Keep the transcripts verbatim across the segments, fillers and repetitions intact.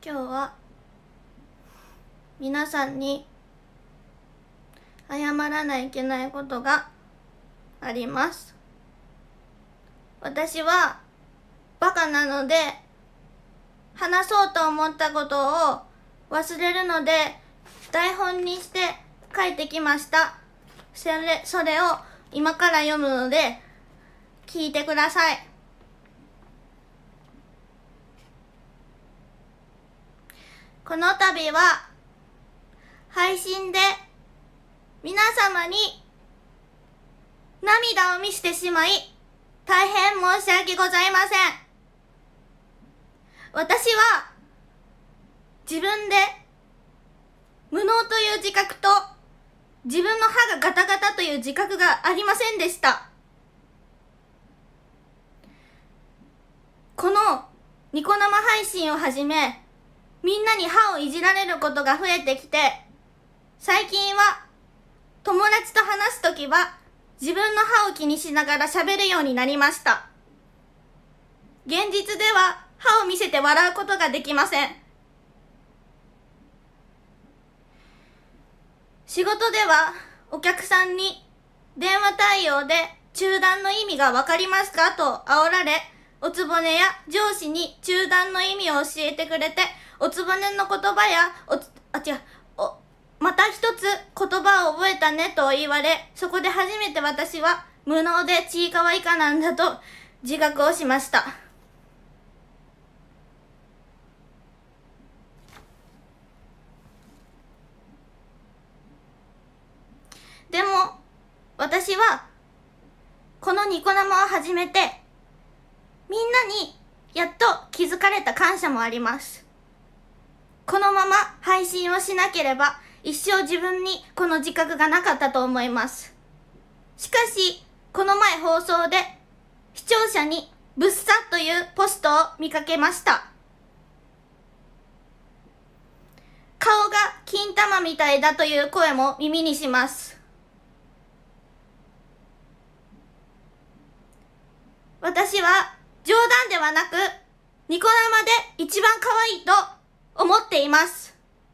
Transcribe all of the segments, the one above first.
今日は皆さんに謝らないといけないことがあります。私はバカなので話そうと思ったことを忘れるので台本にして書いてきました。それ、それを今から読むので聞いてください。この度は配信で皆様に涙を見せてしまい大変申し訳ございません。私は自分で無能という自覚と自分の歯がガタガタという自覚がありませんでした。このニコ生配信をはじめみんなに歯をいじられることが増えてきて、最近は友達と話すときは自分の歯を気にしながら喋るようになりました。現実では歯を見せて笑うことができません。仕事ではお客さんに電話対応で中断の意味がわかりますかと煽られ、おつぼねや上司に中断の意味を教えてくれて、おつぼねの言葉やおつあ違うおまた一つ言葉を覚えたねと言われ、そこで初めて私は無能でちいかわ以下なんだと自覚をしました。でも私はこのニコ生を始めてみんなにやっと気づかれた感謝もあります。このまま配信をしなければ一生自分にこの自覚がなかったと思います。しかしこの前放送で視聴者にぶっさというポストを見かけました。顔が金玉みたいだという声も耳にします。私は冗談ではなくニコ生で一番可愛いと思っています。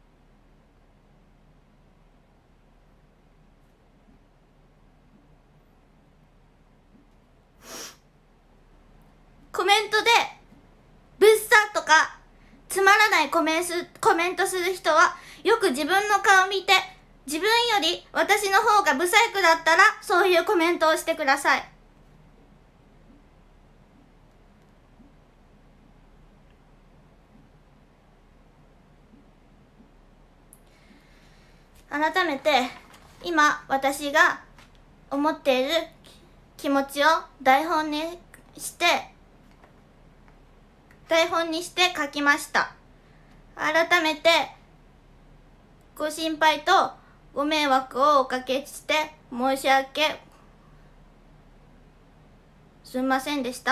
コメントでぶっさとかつまらないコメンスコメントする人はよく自分の顔見て、自分より私の方がブサイクだったらそういうコメントをしてください。改めて今私が思っている気持ちを台本にして台本にして書きました。改めてご心配とご迷惑をおかけして申し訳すみませんでした。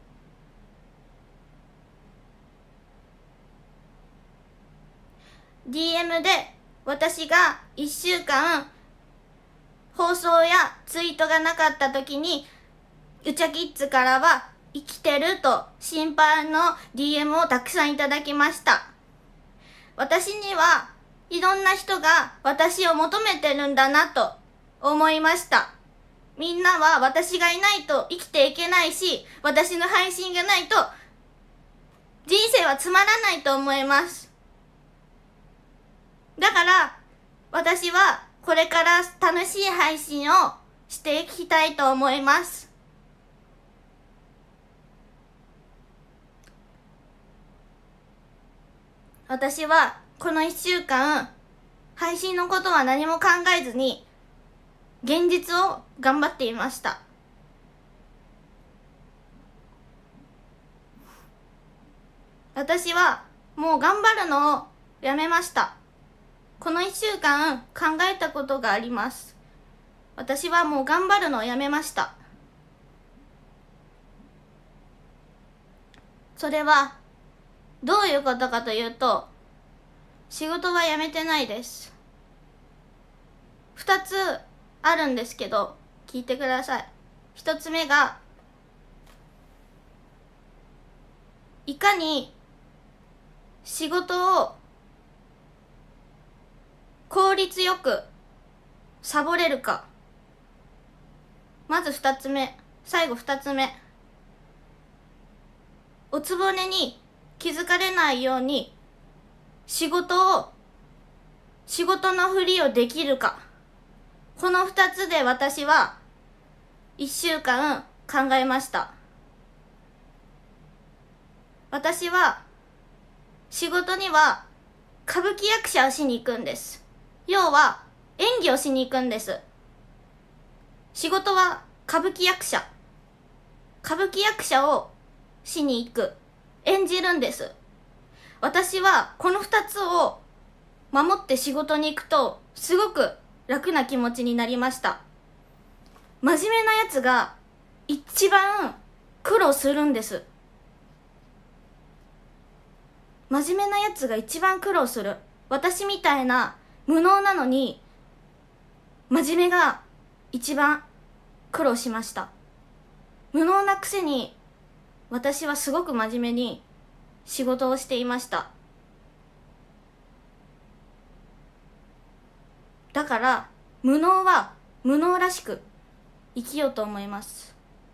ディーエム で私がいっしゅうかん放送やツイートがなかった時にうちゃキッズからは生きてると心配の ディーエム をたくさんいただきました。私にはいろんな人が私を求めてるんだなと思いました。みんなは私がいないと生きていけないし、私の配信がないと人生はつまらないと思います。だから私はこれから楽しい配信をしていきたいと思います。私はこのいっしゅうかん配信のことは何も考えずに現実を頑張っていました。私はもう頑張るのをやめました。このいっしゅうかん考えたことがあります。私はもう頑張るのをやめました。それはどういうことかというと、仕事は辞めてないです。二つあるんですけど聞いてください。一つ目がいかに仕事を効率よくサボれるか。まずふたつめ、最後ふたつめ、おつぼねに気づかれないように仕事を仕事のふりをできるか。このふたつで私はいっしゅうかん考えました。私は仕事には歌舞伎役者をしに行くんです。要は演技をしに行くんです。仕事は歌舞伎役者。歌舞伎役者をしに行く。演じるんです。私はこのふたつを守って仕事に行くとすごく楽な気持ちになりました。真面目なやつが一番苦労するんです。真面目なやつが一番苦労する。私みたいな無能なのに真面目が一番苦労しました。無能なくせに私はすごく真面目に仕事をしていました。だから無能は無能らしく生きようと思います。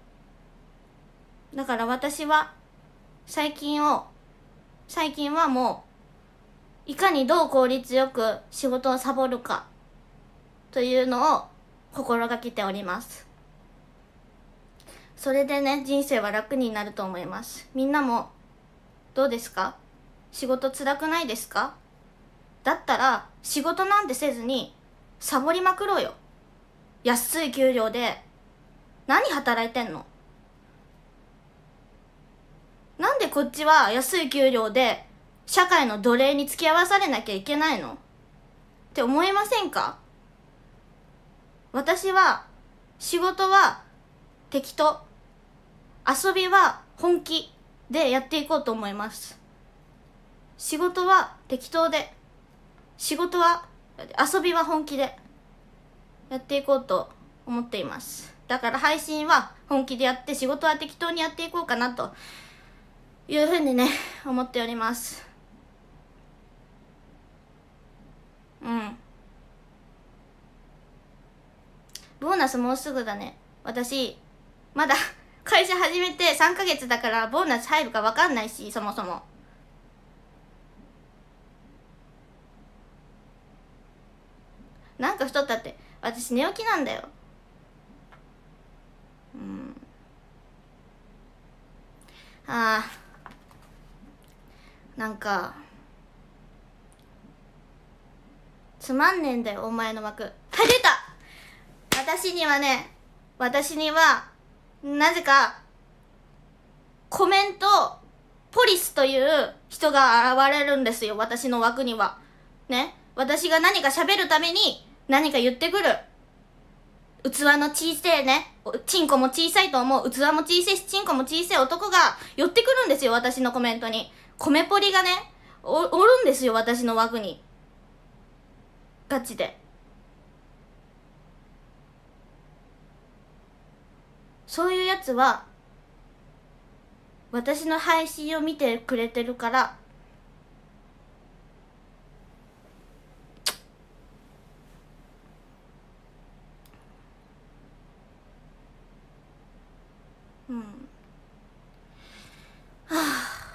だから私は最近を最近はもういかにどう効率よく仕事をサボるかというのを心がけております。それでね、人生は楽になると思います。みんなもどうですか？仕事辛くないですか？だったら仕事なんてせずにサボりまくろうよ。安い給料で何働いてんの？なんでこっちは安い給料で社会の奴隷に付き合わされなきゃいけないのって思いませんか？私は仕事は適当、遊びは本気でやっていこうと思います。仕事は適当で、仕事は遊びは本気でやっていこうと思っています。だから配信は本気でやって、仕事は適当にやっていこうかなというふうにね思っております。うん。ボーナスもうすぐだね。私まだ会社始めてさんかげつだからボーナス入るか分かんないし、そもそもなんか太ったって私寝起きなんだよ。うん。ああ、なんかつまんねえんだよお前の枠。はい、出た。私にはね私にはなぜかコメントポリスという人が現れるんですよ、私の枠にはね。私が何か喋るために何か言ってくる器の小さいね、チンコも小さいと思う、器も小さいしチンコも小さい男が寄ってくるんですよ、私のコメントに。米ポリがね お, おるんですよ、私の枠に。ガチで。そういうやつは私の配信を見てくれてるから、うん、はあ、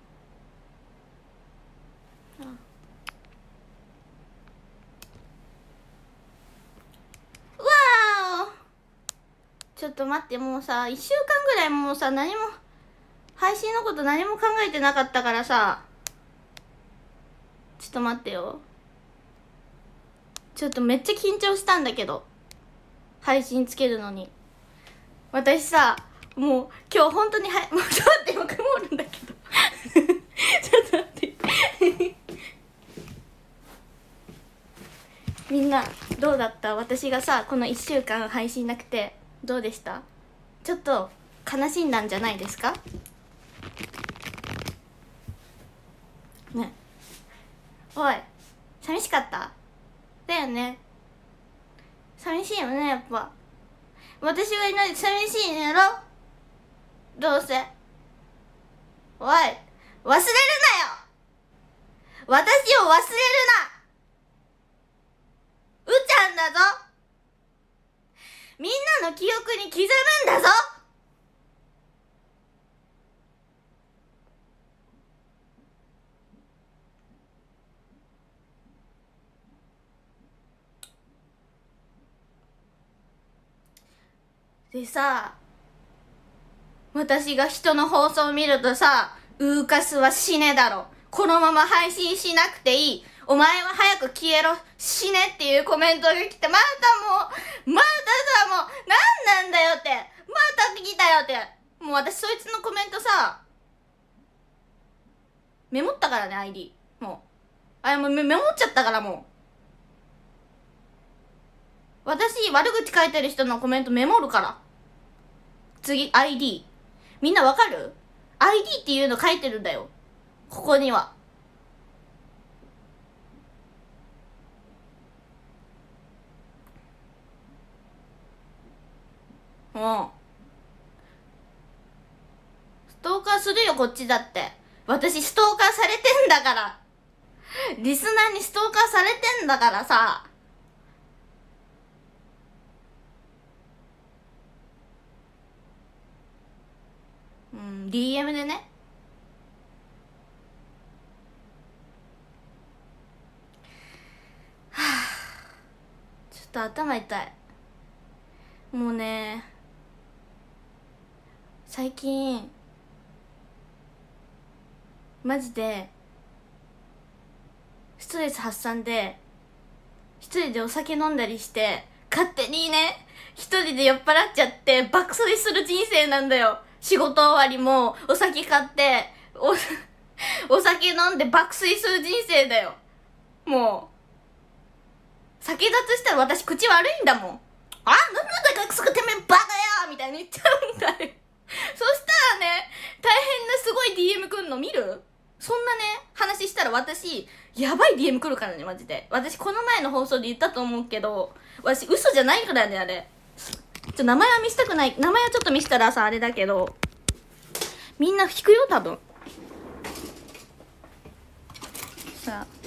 うわー、ちょっと待って、もうさいっしゅうかんぐらいもうさ何も配信のこと何も考えてなかったからさ、ちょっと待ってよ。ちょっとめっちゃ緊張したんだけど、配信つけるのに。私さもう今日本当にはもうちょっと待って、今曇るんだけどちょっと待ってみんなどうだった？私がさこのいっしゅうかん配信なくてどうでした？ちょっと悲しんだんじゃないですかね。おい、寂しかった？だよね。寂しいよね、やっぱ。私がいないと寂しいんやろ、どうせ。おい、忘れるなよ。 に刻むんだぞ。でさ、私が人の放送を見るとさ、ウーカスは死ねだろ、このまま配信しなくていい、お前は早く消えろ、死ねっていうコメントが来て、またもうまたさ、もうなんなんだよって、また来たよって。もう私そいつのコメントさメモったからね、 アイディー もうあれもうメモっちゃったから。もう私悪口書いてる人のコメントメモるから。次 アイディー、 みんなわかる？ アイディー っていうの書いてるんだよ、ここには。もうストーカーするよ、こっちだって。私ストーカーされてんだから、リスナーにストーカーされてんだからさ。うん、 ディーエム でね。はぁ、ちょっと頭痛い。もうね、最近マジでストレス発散で一人でお酒飲んだりして、勝手にね一人で酔っ払っちゃって爆睡する人生なんだよ。仕事終わりもお酒買っておお酒飲んで爆睡する人生だよ。もう酒脱したら私口悪いんだもん。あ、なんだかくすくてめえバカやみたいに言っちゃうんだよ。そしたらね、大変なすごい ディーエム 来んの見る？そんなね話したら私やばい ディーエム 来るからね、マジで。私この前の放送で言ったと思うけど、私嘘じゃないからね、あれ。ちょ名前は見せたくない、名前はちょっと見せたらさあれだけど、みんな引くよ多分。さあ、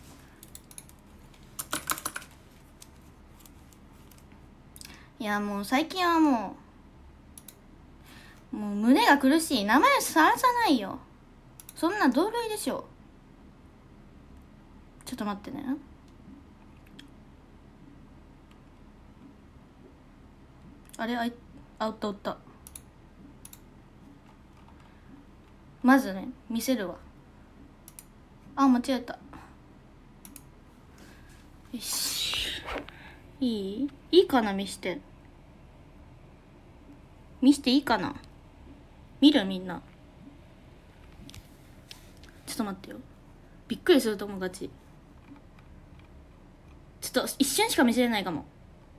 いやもう最近はもうもう胸が苦しい。名前さらさないよ、そんな同類でしょ。ちょっと待ってね。あれ、あいあおったおった。まずね見せるわ。あ、間違えた。よし、いいいいかな、見して見していいかな。見る？みんなちょっと待ってよ、びっくりする友達。ちょっと一瞬しか見せれないかも。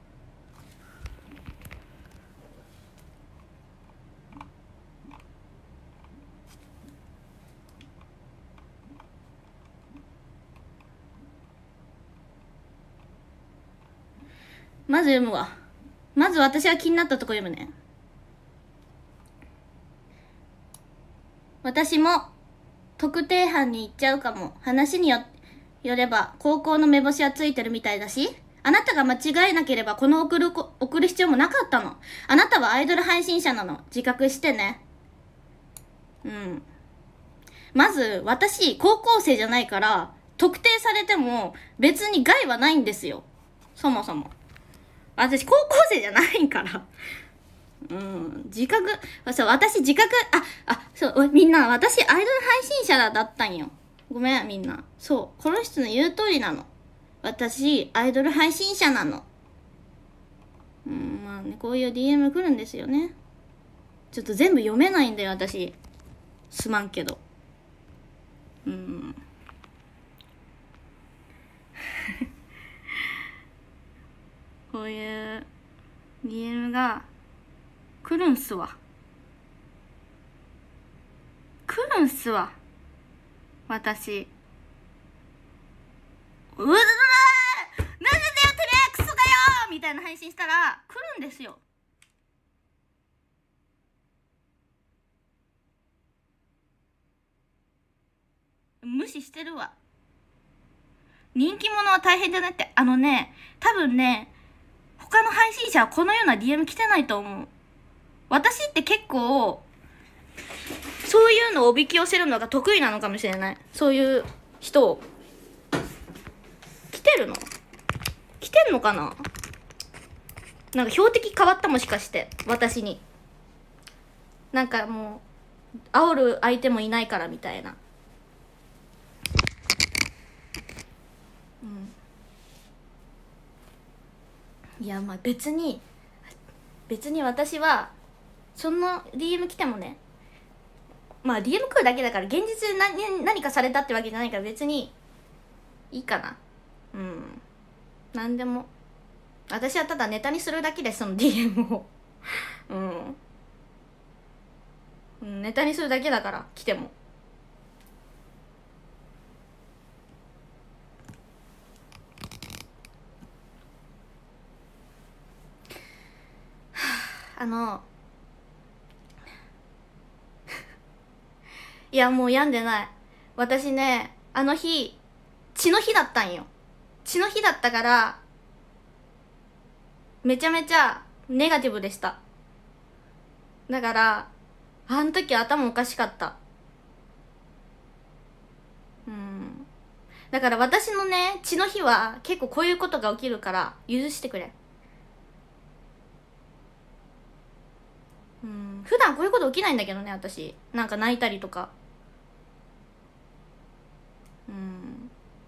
まず読むわ。まず私は気になったとこ読むね。私も特定班に行っちゃうかも。話によよれば高校の目星はついてるみたいだし、あなたが間違えなければこの送る送る必要もなかったの。あなたはアイドル配信者なの、自覚してね。うん。まず私高校生じゃないから特定されても別に害はないんですよ、そもそも。私高校生じゃないからうん、自覚、そう、私自覚、あ、あ、そう、みんな、私アイドル配信者だったんよ。ごめん、みんな。そう、この人の言う通りなの。私、アイドル配信者なの。うん、まあね、こういう ディーエム 来るんですよね。ちょっと全部読めないんだよ、私。すまんけど。うん。こういう ディーエム が、来るんすわ。来るんすわ。私。うわー、なんでだよてめえクソだよみたいな配信したら来るんですよ。無視してるわ。人気者は大変だなって。あのね、多分ね、 他の配信者はこのような ディーエム 来てないと思う。私って結構そういうのをおびき寄せるのが得意なのかもしれない。そういう人を。来てるの来てんのかな。なんか標的変わった、もしかして私に。なんかもう煽る相手もいないからみたいな。うん、いやまあ別に別に私はその ディーエム 来てもね、まあ ディーエム 来るだけだから、現実で何何かされたってわけじゃないから別にいいかな。うん、なんでも。私はただネタにするだけです、その ディーエム をうん、ネタにするだけだから来ても。あのいやもう病んでない。私ね、あの日血の日だったんよ。血の日だったからめちゃめちゃネガティブでした。だからあの時頭おかしかった。うん、だから私のね血の日は結構こういうことが起きるから許してくれ。うん、普段こういうこと起きないんだけどね、私。なんか泣いたりとか。うん、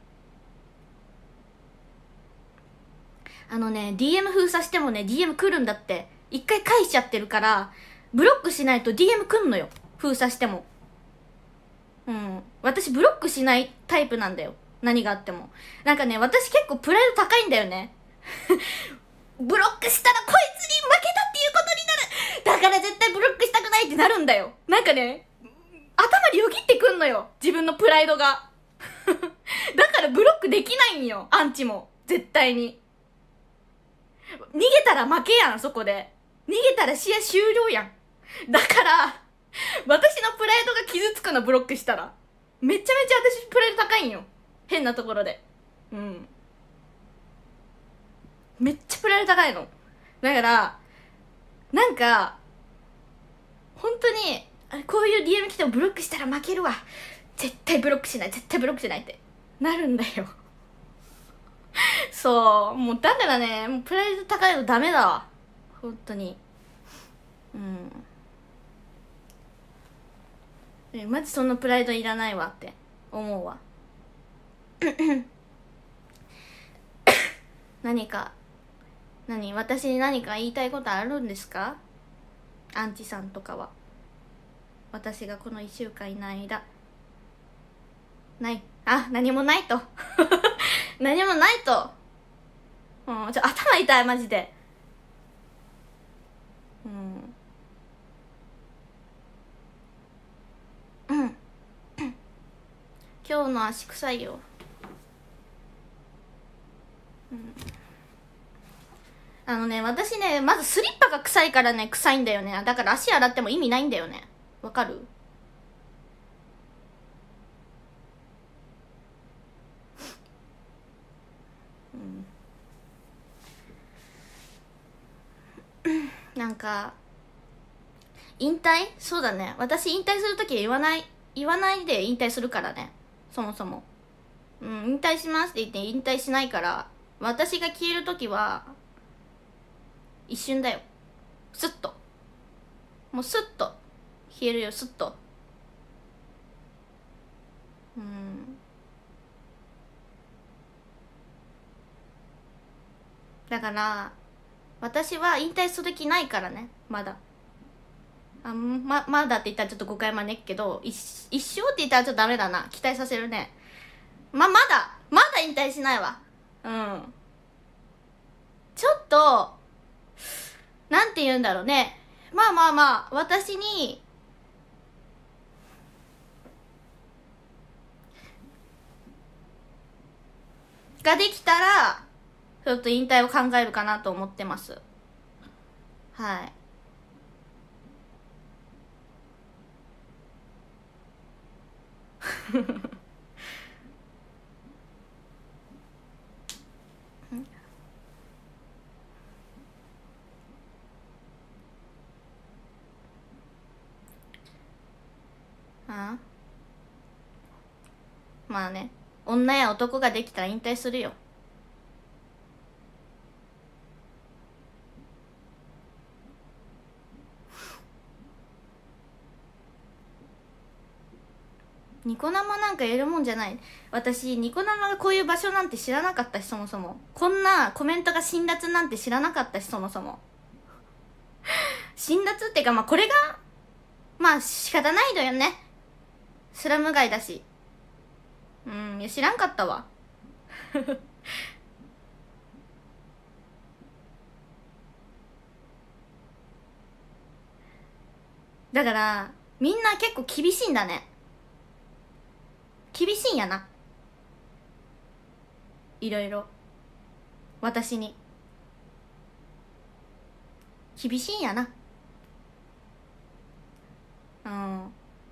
あのね ディーエム 封鎖してもね ディーエム 来るんだって。一回返しちゃってるからブロックしないと ディーエム 来んのよ、封鎖しても。うん、私ブロックしないタイプなんだよ、何があっても。なんかね、私結構プライド高いんだよねブロックしたらこいつに負けたっていうことになる、だから絶対ブロックしたくないってなるんだよ。なんかね、頭によぎってくんのよ、自分のプライドがだからブロックできないんよ、アンチも絶対に。逃げたら負けやん、そこで。逃げたら試合終了やん。だから私のプライドが傷つくの、ブロックしたら。めちゃめちゃ私プライド高いんよ、変なところで。うん、めっちゃプライド高いの。だからなんか本当にこういう ディーエム 来てもブロックしたら負けるわ、絶対ブロックしない、絶対ブロックしないってなるんだよそうもうだからね、もうプライド高いのダメだわ、本当に。うんえマジそんなプライドいらないわって思うわ何か何私に何か言いたいことあるんですか、アンチさんとかは。私がこのいっしゅうかんいない間ない、あ、何もないと何もないと。うん、ちょ頭痛いマジで。うんうん今日の足臭いよ。うん、あのね、私ね、まずスリッパが臭いからね、臭いんだよね。だから足洗っても意味ないんだよね。わかる？うん、なんか引退？そうだね、私引退するときは言わない言わないで引退するからね、そもそも。うん、引退しますって言って引退しないから。私が消えるときは一瞬だよ、スッと。もうスッと消えるよ、スッと。うんだから私は引退する気ないからね、まだ。あままだって言ったらちょっと誤解招くけど、一一生って言ったらちょっとダメだな、期待させるね。ままだまだ引退しないわ。うんちょっとなんて言うんだろうね、まあまあまあ私にができたらちょっと引退を考えるかなと思ってます。はいまあね、女や男ができたら引退するよ。ニコ生なんかやるもんじゃない。私ニコ生がこういう場所なんて知らなかったし、そもそもこんなコメントが辛辣なんて知らなかったし、そもそも辛辣っていうか、まあこれがまあ仕方ないのよね。スラム街だし。うん、いや知らんかったわだからみんな結構厳しいんだね。厳しいんやな、いろいろ私に厳しいんやな。うん。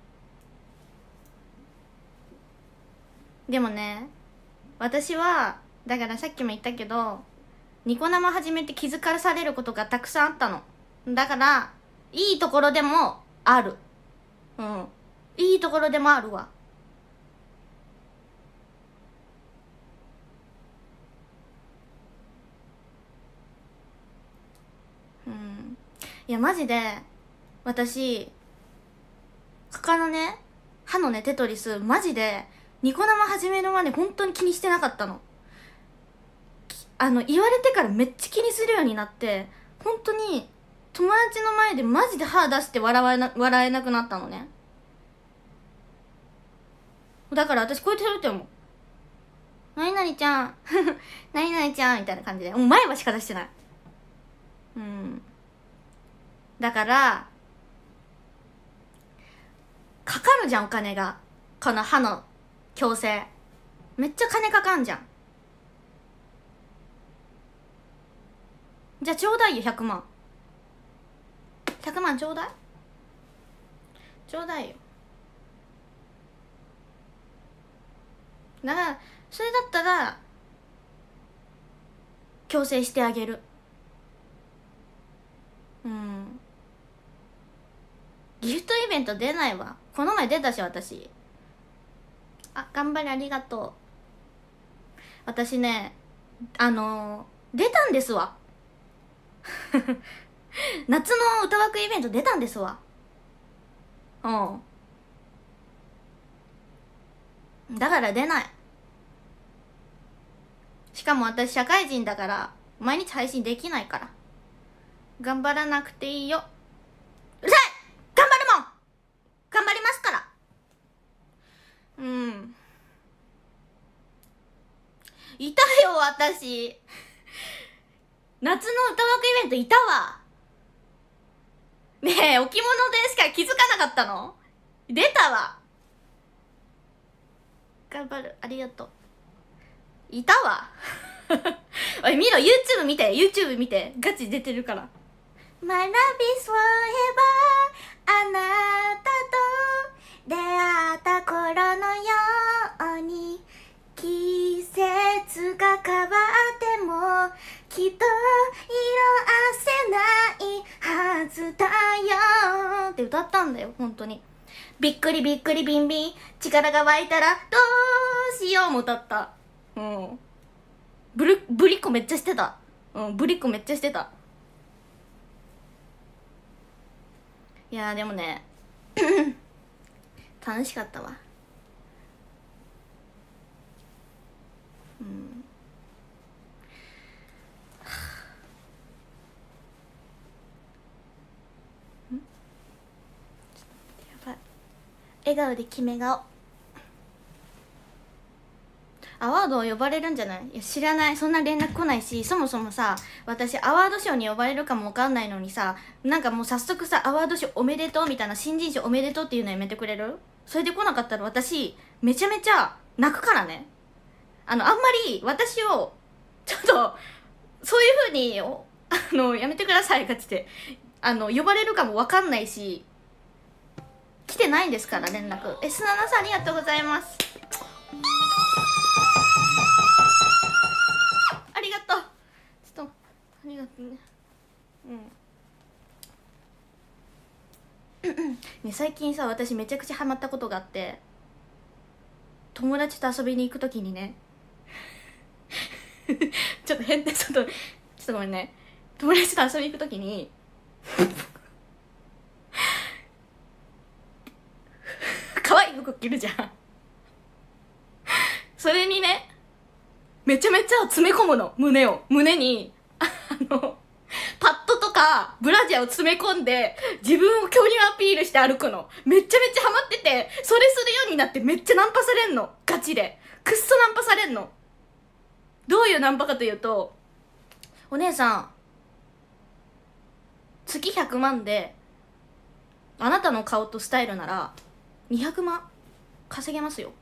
でもね、私はだからさっきも言ったけど、ニコ生始めて気づかされることがたくさんあったの。だからいいところでもある。うん、いいところでもあるわ。うん。いやマジで私他のね、歯のねテトリスマジでニコ生始めるまで本当に気にしてなかったの。あの言われてからめっちゃ気にするようになって、本当に友達の前でマジで歯出して笑えな笑えなくなったのね。だから私こうやってやるってもう何々ちゃん何々ちゃんみたいな感じで、もう前歯しか出してない。うん。だからかかるじゃんお金が、この歯の矯正めっちゃ金かかんじゃん。じゃあちょうだいよひゃくまん。ひゃくまんちょうだいちょうだいよ。だからそれだったら矯正してあげる。うん。ギフトイベント出ないわ。この前出たし私。あ、頑張れありがとう。私ね、あのー、出たんですわ夏の歌枠イベント出たんですわ。うん。だから出ない。しかも私社会人だから毎日配信できないから、頑張らなくていいよ。うるさい、頑張るもん、頑張りますから。うん。いたよ私夏の歌枠イベントいたわ。ねえ、置物でしか気づかなかったの？出たわ。頑張る、ありがとう。いたわおい見ろ、 YouTube 見て YouTube 見て、ガチ出てるから。 My love is forever あなたと出会った頃のように、季節が変わってもきっと色あせないはずだよって歌ったんだよ。本当にびっくりびっくりビンビン力が湧いたらどうしようも歌った。うん。ブリブリッコめっちゃしてた。うん、ブリッコめっちゃしてた。いやーでもね楽しかったわ。うん。笑顔で決め顔。アワード呼ばれるんじゃない？いや知らない、そんな連絡来ないし、そもそもさ私アワードショーに呼ばれるかも分かんないのにさ、なんかもう早速さアワードショーおめでとうみたいな、新人賞おめでとうっていうのやめてくれる？それで来なかったら私めちゃめちゃ泣くからね。あのあんまり私をちょっとそういう風にあのやめてくださいかつって、あの呼ばれるかも分かんないし、来てないんですから連絡。え、すななさんありがとうございます。ありがとう。ちょっとありがとうね。うんね、最近さ私めちゃくちゃハマったことがあって、友友達と遊びに行くときにねちょっと変でちょっとちょっとごめんね、友達と遊びに行くときに可愛い服着るじゃんそれにねめちゃめちゃ詰め込むの、胸を胸にあのパッドとかブラジャーを詰め込んで自分を巨乳アピールして歩くの。めちゃめちゃハマってて、それするようになってめっちゃナンパされんの。ガチでくっそナンパされんの。どういうナンパかというと、お姉さん月ひゃくまんであなたの顔とスタイルならにひゃくまん稼げますよ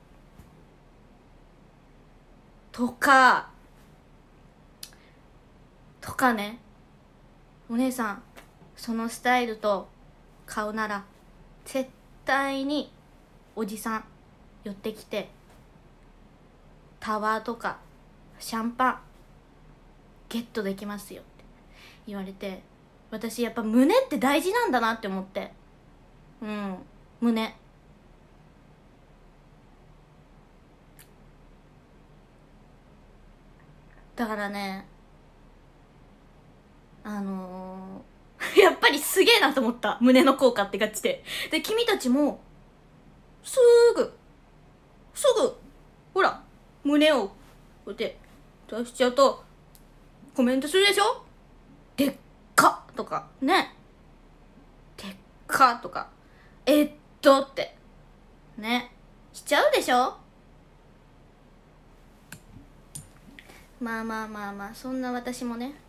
とかとかね。お姉さんそのスタイルと顔なら絶対におじさん寄ってきてタワーとかシャンパンゲットできますよって言われて、私やっぱ胸って大事なんだなって思って、うん胸だからね、あのー、やっぱりすげえなと思った、胸の効果ってガチで。で君たちもすぐすぐほら胸をこうやって出しちゃうとコメントするでしょ、でっかとかね、でっかとかえっとってねしちゃうでしょ。まあまあまあまあ、そんな私もね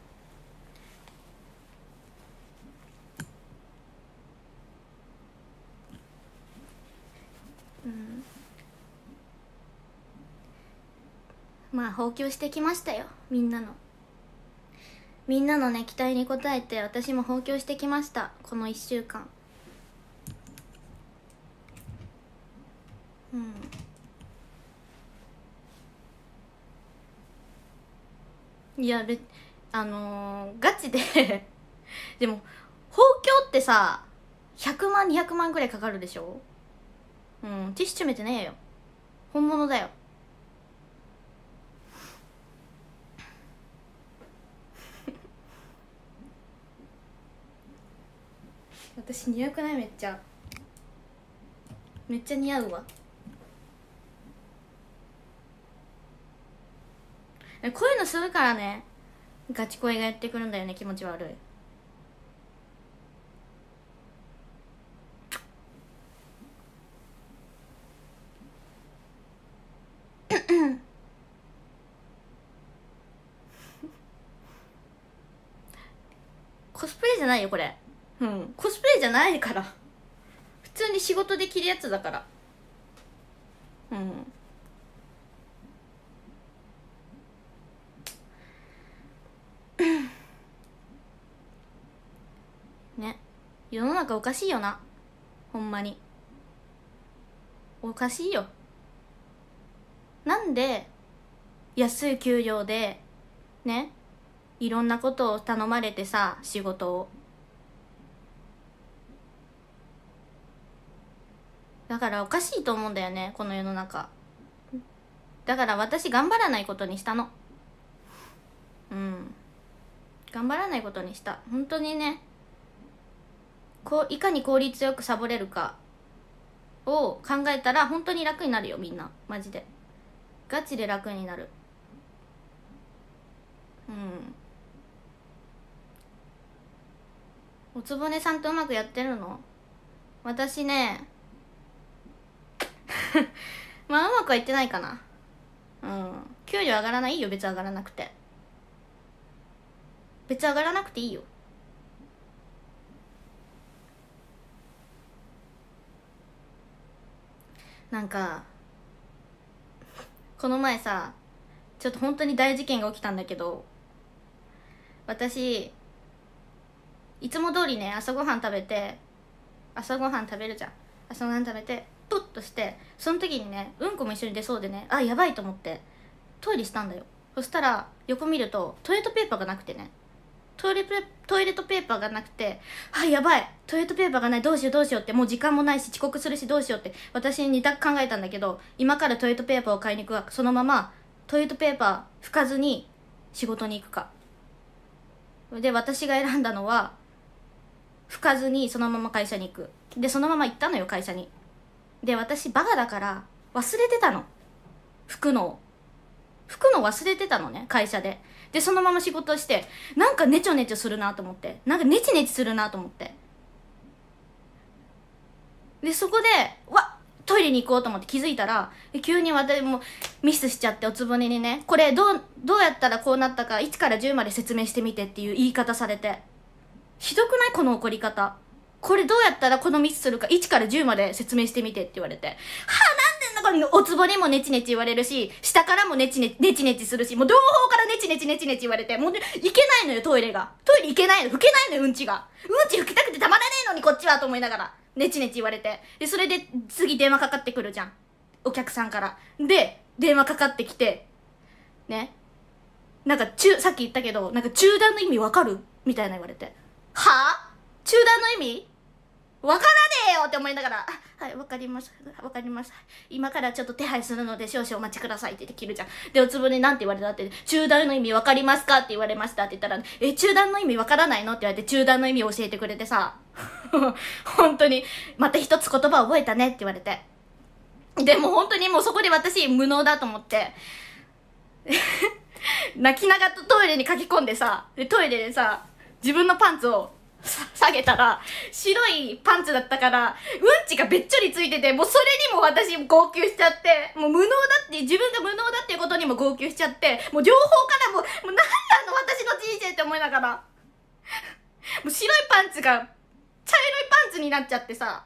うんまあ放棄をしてきましたよ、みんなのみんなのね期待に応えて私も放棄をしてきました、このいっしゅうかん。うんいやべあのー、ガチででも包協ってさひゃくまんにひゃくまんぐらいかかるでしょ。うんティッシュめてねえよ、本物だよ私似合くない、めっちゃめっちゃ似合うわ。こういうのするからねガチ恋がやってくるんだよね、気持ち悪いコスプレじゃないよこれ、うんコスプレじゃないから普通に仕事で着るやつだからうんね世の中おかしいよな、ほんまにおかしいよ。なんで安い給料でねいろんなことを頼まれてさ、仕事をだからおかしいと思うんだよねこの世の中。だから私頑張らないことにしたの。うん頑張らないことにした。本当にねこういかに効率よくサボれるかを考えたら本当に楽になるよ、みんなマジでガチで楽になる。うんおつぼねさんとうまくやってるの？私ねまあうまくはいってないかな。うん給料上がらないよ、別に上がらなくて別に上がらなくていいよ。なんかこの前さちょっと本当に大事件が起きたんだけど、私いつも通りね朝ごはん食べて朝ごはん食べるじゃん朝ごはん食べてプッとして、その時にねうんこも一緒に出そうでね、あやばいと思ってトイレしたんだよ。そしたら横見るとトイレットペーパーがなくてね、 トイレペトイレットペーパーがなくて、あ、やばい、トイレットペーパーがない、どうしようどうしようって、もう時間もないし遅刻するしどうしようって私にに択考えたんだけど、今からトイレットペーパーを買いに行くわ、そのままトイレットペーパー拭かずに仕事に行くか。で私が選んだのは拭かずにそのまま会社に行く。でそのまま行ったのよ、会社に。で私バカだから忘れてたの、拭くのを拭くの忘れてたのね、会社で。でそのまま仕事して、なんかネチョネチョするなと思って、なんかネチネチするなと思って、でそこでわトイレに行こうと思って気づいたら、急に私もミスしちゃって、おつぼねにね、これどうどうやったらこうなったかいちからじゅうまで説明してみてっていう言い方されて、ひどくないこの怒り方。これどうやったらこのミスするかいちからじゅうまで説明してみてって言われて、はあ、なんでんだこれ、おつぼにもネチネチ言われるし、下からもネチネチネチネチするし、もう両方からネチネチネチネチ言われて、もう、ね、行けないのよトイレが。トイレ行けないの、拭けないのようんちが。うんち拭きたくてたまらねえのにこっちはと思いながらネチネチ言われて、でそれで次電話かかってくるじゃん、お客さんから。で電話かかってきてね、なんか中さっき言ったけど、なんか中断の意味わかるみたいな言われて、はあ、中断の意味わからねえよって思いながら、はい、わかります。わかります。今からちょっと手配するので少々お待ちくださいって言って切るじゃん。で、おつぼねなんて言われたって、中断の意味わかりますかって言われましたって言ったら、え、中断の意味わからないのって言われて、中断の意味を教えてくれてさ、本当に、また一つ言葉覚えたねって言われて。でも本当にもうそこで私無能だと思って、泣きながらトイレに駆け込んでさ、でトイレでさ、自分のパンツを下げたら白いパンツだったからうんちがべっちょりついてて、もうそれにも私号泣しちゃって、もう無能だって、自分が無能だっていうことにも号泣しちゃって、もう両方からももう何なの私の人生って思いながら、もう白いパンツが茶色いパンツになっちゃってさ、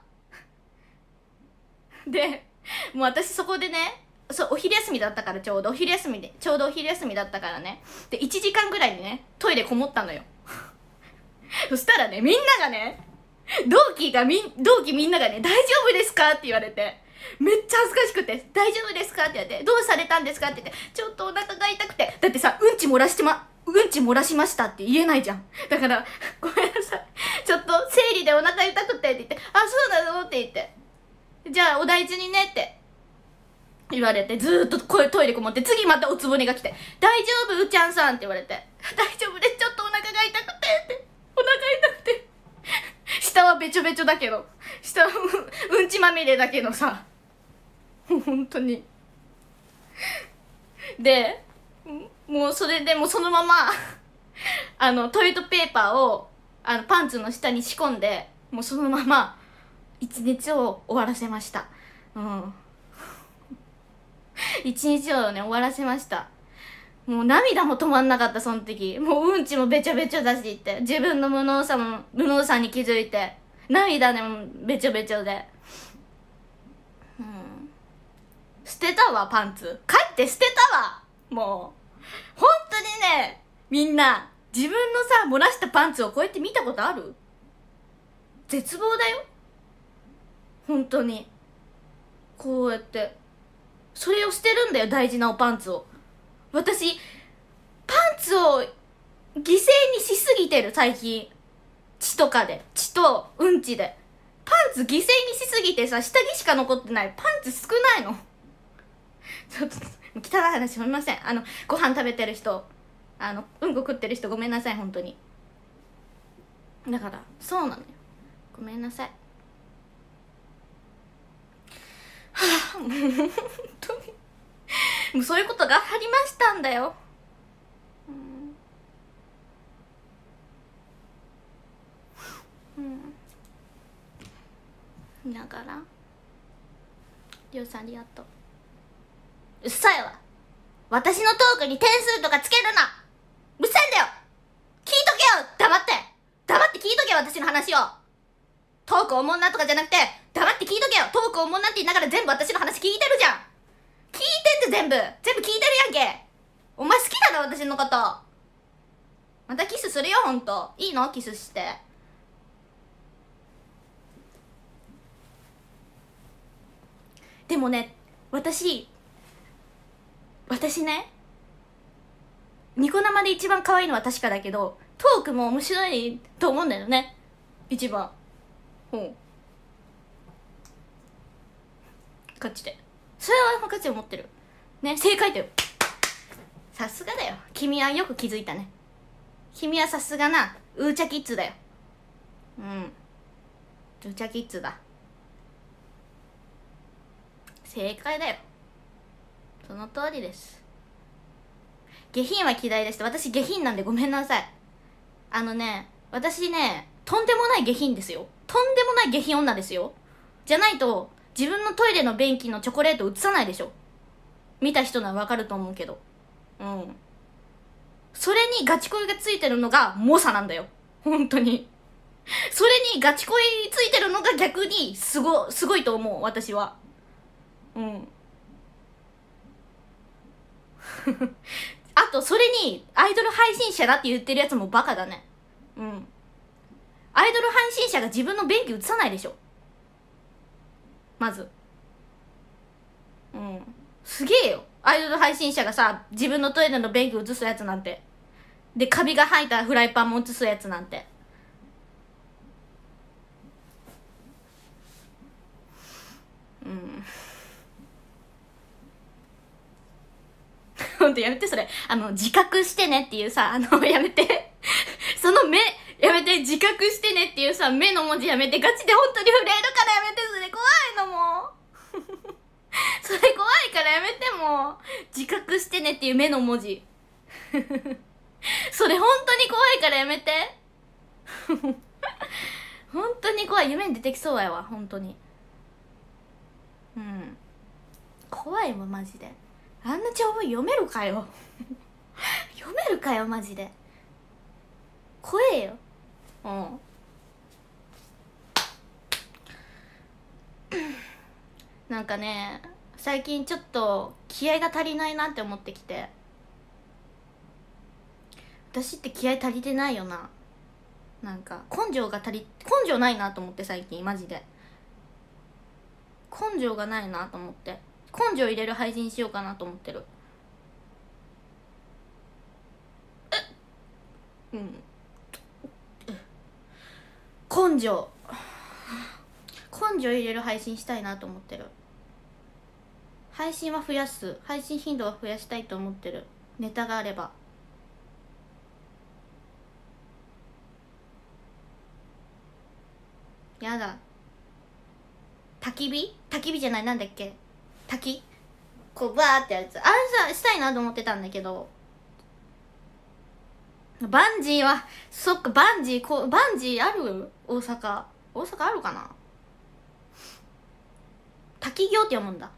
でもう私そこでね、そうお昼休みだったから、ちょうどお昼休みでちょうどお昼休みだったからね、でいちじかんぐらいにねトイレこもったのよ。そしたらね、みんながね、同期がみん同期みんながね、大丈夫ですかって言われて、めっちゃ恥ずかしくて、大丈夫ですかって言われて、どうされたんですかって言って、ちょっとお腹が痛くて、だってさ、うんち漏らしてまうんち漏らしましたって言えないじゃん。だからごめんなさい、ちょっと生理でお腹痛くてって言って、あ、そうなのって言って、じゃあお大事にねって言われて、ずーっと声トイレこもって、次またおつぼねが来て、大丈夫うちゃんさんって言われて、大丈夫です、ちょっとお腹が痛くてって、お腹痛くて、下はべちょべちょだけど、下はう、うんちまみれだけどさ、本当に。でもうそれでもうそのままあのトイレットペーパーをあのパンツの下に仕込んで、もうそのまま一日を終わらせました。うん一日をね終わらせました。もう涙も止まんなかった、その時。もううんちもべちょべちょだしって、自分の無能さも無能さに気づいて、涙でもべちょべちょで、うん、捨てたわパンツ、帰って捨てたわ。もう本当にね、みんな自分のさ漏らしたパンツをこうやって見たことある？絶望だよ本当に。こうやってそれを捨てるんだよ、大事なおパンツを。私パンツを犠牲にしすぎてる最近。血とかで、血とうんちでパンツ犠牲にしすぎてさ、下着しか残ってない。パンツ少ないの。ちょっと汚い話すみません。あのご飯食べてる人、あのうんこ食ってる人ごめんなさい本当に。だからそうなのよ、ごめんなさい。はあ、もう本当にもうそういうことがありましたんだよ。うん、うん、だからりょうさんありがとう。うっさいわ、私のトークに点数とかつけるな。うっさいんだよ、聞いとけよ、黙って黙って聞いとけよ、私の話を。トークおもんなとかじゃなくて黙って聞いとけよ。トークおもんなって言いながら全部私の話聞いてるじゃん。聞いてって全部全部聞いてるやんけ。お前好きだろ私のこと。またキスするよほんと。いいのキスして。でもね、私私ね、ニコ生で一番可愛いのは確かだけど、 トークも面白いと思うんだよね、一番。ほうガチでそれはガチで思ってるね。正解だよ。さすがだよ、君はよく気づいたね。君はさすがなウーチャキッズだよ。うんウーチャキッズだ。正解だよ、その通りです。下品は嫌いです。私下品なんでごめんなさい。あのね、私ねとんでもない下品ですよ。とんでもない下品女ですよ。じゃないと自分のトイレの便器のチョコレート映さないでしょ。見た人ならわかると思うけど。うんそれにガチ恋がついてるのが猛者なんだよ、本当に。それにガチ恋ついてるのが逆にすごすごいと思う、私は。うんあとそれにアイドル配信者だって言ってるやつもバカだね。うんアイドル配信者が自分の便器映さないでしょ、まず。うんすげえよ、アイドル配信者がさ自分のトイレの便器映すやつなんて。でカビが生えたフライパンも映すやつなんて。うんほんとやめてそれ。あの自覚してねっていうさ、あのやめてその目やめて、自覚してねっていうさ目の文字やめて。ガチで本当に震えるからやめて、それ怖いのもうそれ怖いからやめて、もう自覚してねっていう目の文字それ本当に怖いからやめて本当に怖い、夢に出てきそうやわ本当に。うん怖いわマジで。あんな長文読めるかよ読めるかよマジで、怖えよ。うんなんかね最近ちょっと気合が足りないなって思ってきて。私って気合足りてないよな。なんか根性が足り根性ないなと思って、最近マジで根性がないなと思って、根性入れる配信しようかなと思ってる。うん根性根性入れる配信したいなと思ってる。配信は増やす、配信頻度は増やしたいと思ってる、ネタがあれば。やだ、焚き火焚き火じゃない、なんだっけ、滝こうバーってやつ、あれさしたいなと思ってたんだけど。バンジーはそっか、バンジーこうバンジーある、大阪大阪あるかな。滝行って読むんだ。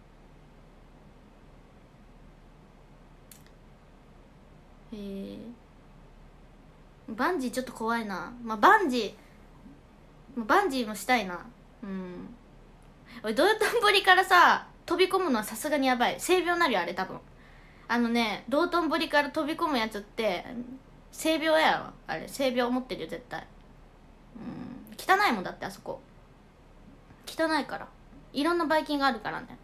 へえバンジーちょっと怖いな。まあバンジーバンジーもしたいな。うん俺道頓堀からさ飛び込むのはさすがにやばい、性病になるよあれ多分。あのね道頓堀から飛び込むやつって性病やろあれ、性病持ってるよ絶対。うん汚いもんだって、あそこ汚いから、いろんなばい菌があるからね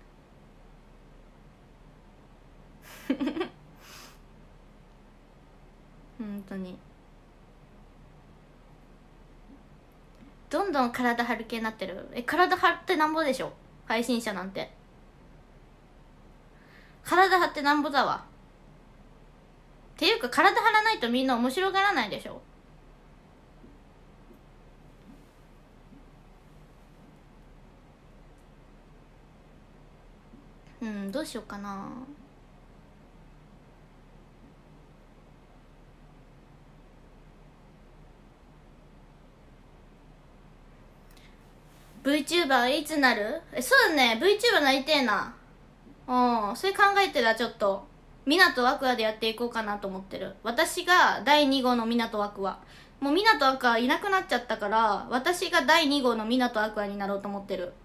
本当にどんどん体張る系になってる。え体張ってなんぼでしょ配信者なんて。体張ってなんぼだわ。っていうか体張らないとみんな面白がらないでしょ。うんどうしようかな。VTuber いつなる。えそうだね VTuber なりてえな。うんそれ考えてらちょっと港アクアでやっていこうかなと思ってる。私がだいに号の港アクア、もう港アクアいなくなっちゃったから、私がだいに号の港アクアになろうと思ってる。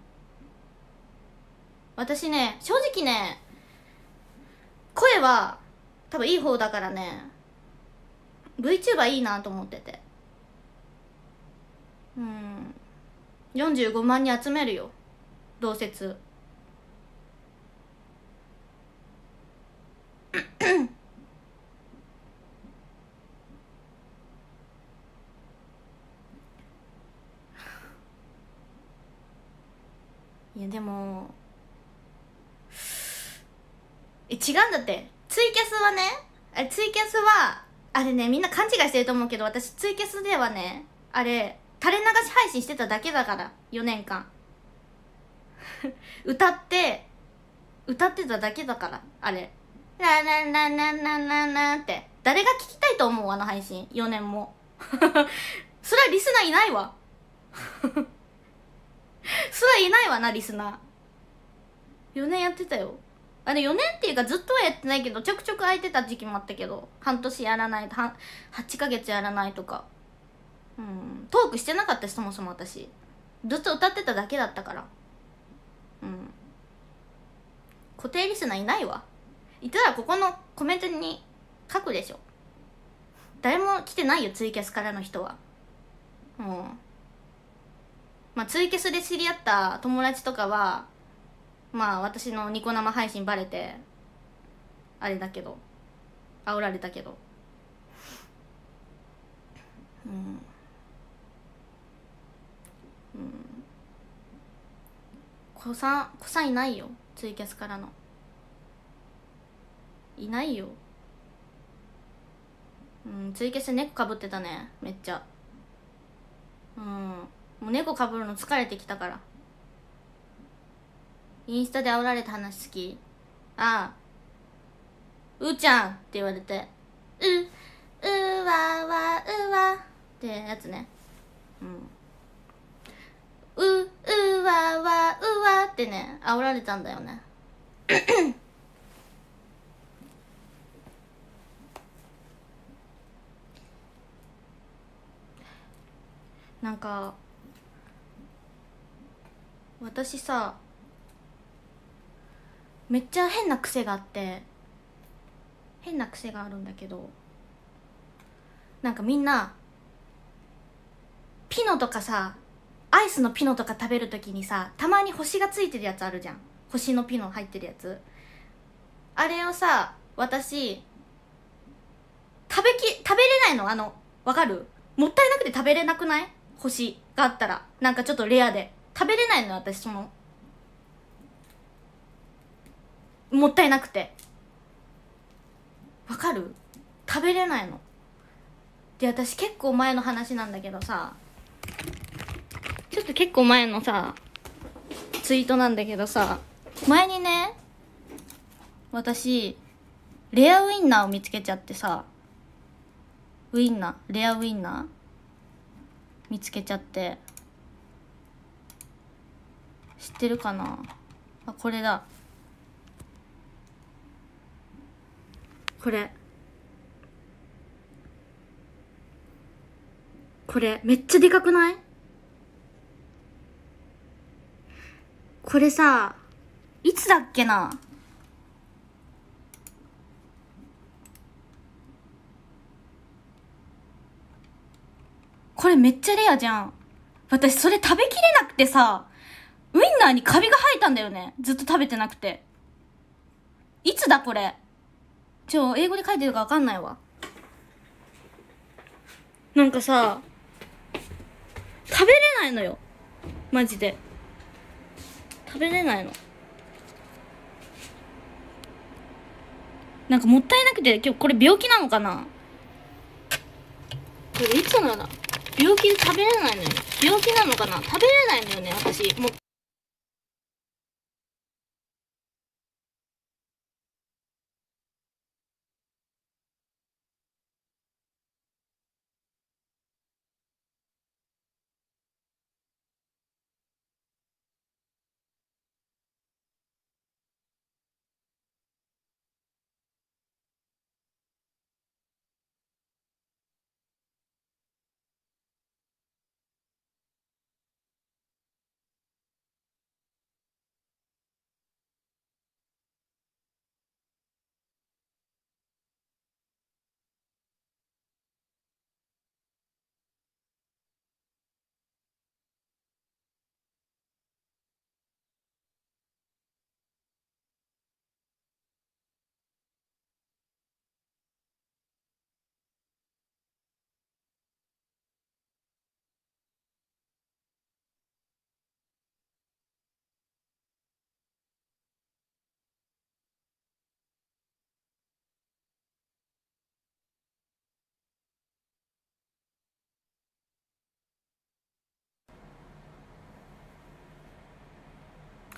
私ね正直ね声は多分いい方だからね VTuber いいなと思ってて。うんよんじゅうごまんに集めるよ同説でもえ違うんだって。ツイキャスはね、あれツイキャスはあれね、みんな勘違いしてると思うけど、私ツイキャスではね、あれ垂れ流し配信してただけだから。よねんかん歌って歌ってただけだから。あれラララララララって誰が聞きたいと思う？あの配信よねんもそれはリスナーいないわそれはいないわな、リスナー。よねんやってたよ。あれよねんっていうかずっとはやってないけど、ちょくちょく空いてた時期もあったけど、半年やらないと、はちかげつやらないとか。うん、トークしてなかったし、そもそも私ずっと歌ってただけだったから。うん、固定リスナーいないわ。いたらここのコメントに書くでしょ。誰も来てないよ、ツイキャスからの人は。うん、まあツイキャスで知り合った友達とかはまあ私のニコ生配信バレてあれだけど、煽られたけど。うんうん子さん子さんいないよ、ツイキャスからの。いないよ。うん、ツイキャス猫かぶってたね、めっちゃ。うん、もう猫かぶるの疲れてきたから。インスタで煽られた話好き？ああ、うーちゃんって言われて、ううわわうわってやつね。うん、ううわわうわってね、煽られたんだよねなんか私さ、めっちゃ変な癖があって、変な癖があるんだけど、なんかみんなピノとかさ、アイスのピノとか食べるときにさ、たまに星がついてるやつあるじゃん。星のピノ入ってるやつ。あれをさ、私食べき食べれないの。あの、わかる？もったいなくて食べれなくない？星があったらなんかちょっとレアで食べれないの、私。そのもったいなくて、わかる？食べれないの。で、私結構前の話なんだけどさ、ちょっと結構前のさツイートなんだけどさ、前にね、私レアウインナーを見つけちゃってさ、ウインナーレアウインナー見つけちゃって、知ってるかなあ、これだ、これこれめっちゃでかくない？これさ、いつだっけな、これめっちゃレアじゃん。私それ食べきれなくてさ、ウインナーにカビが生えたんだよね、ずっと食べてなくて。いつだこれ。ちょ、英語で書いてるか分かんないわ。なんかさ、食べれないのよ、マジで。食べれないの。なんかもったいなくて、今日これ病気なのかな、これいつなの？病気で食べれないのよ。病気なのかな、食べれないのよね、私。もう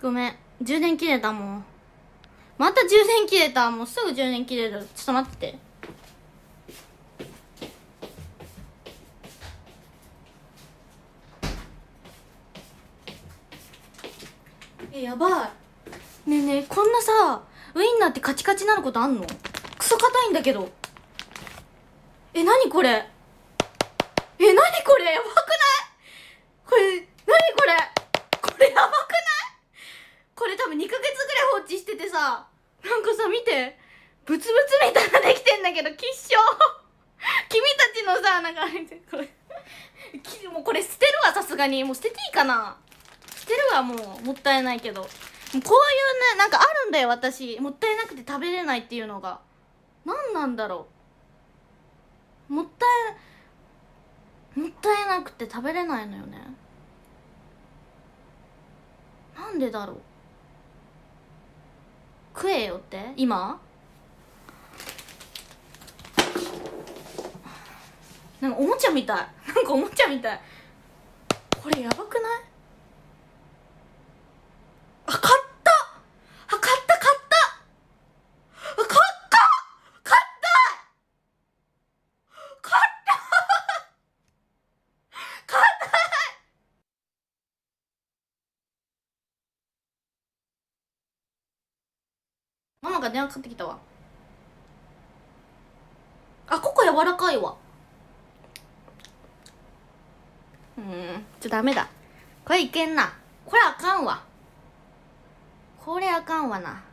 ごめん、充電切れたもん。また充電切れた。もうすぐ充電切れる。ちょっと待って。え、やばい。ねえねえ、こんなさウインナーってカチカチなることあんの？クソ硬いんだけど。え、なにこれ。え、なにこれ、やばくない？これ、なにこれ。これやばくない？これ多分にかげつぐらい放置しててさ、なんかさ見て、ブツブツみたいなできてんだけど、きっしょ君たちのさ、なんかこれもうこれ捨てるわ、さすがに。もう捨てていいかな。捨てるわ、もうもったいないけど。もうこういうね、なんかあるんだよ、私。もったいなくて食べれないっていうのが。なんなんだろう。もったいもったいなくて食べれないのよね。なんでだろう。食えよって今なんかおもちゃみたい。なんかおもちゃみたい。これやばくない？あ、買った。あ、買った買った。あ、買った買った買った買った。ママが電話かかってきたわ。あ、ここ柔らかいわ。うん、ちょ、ダメだ。これいけんな。これあかんわ。これあかんわな。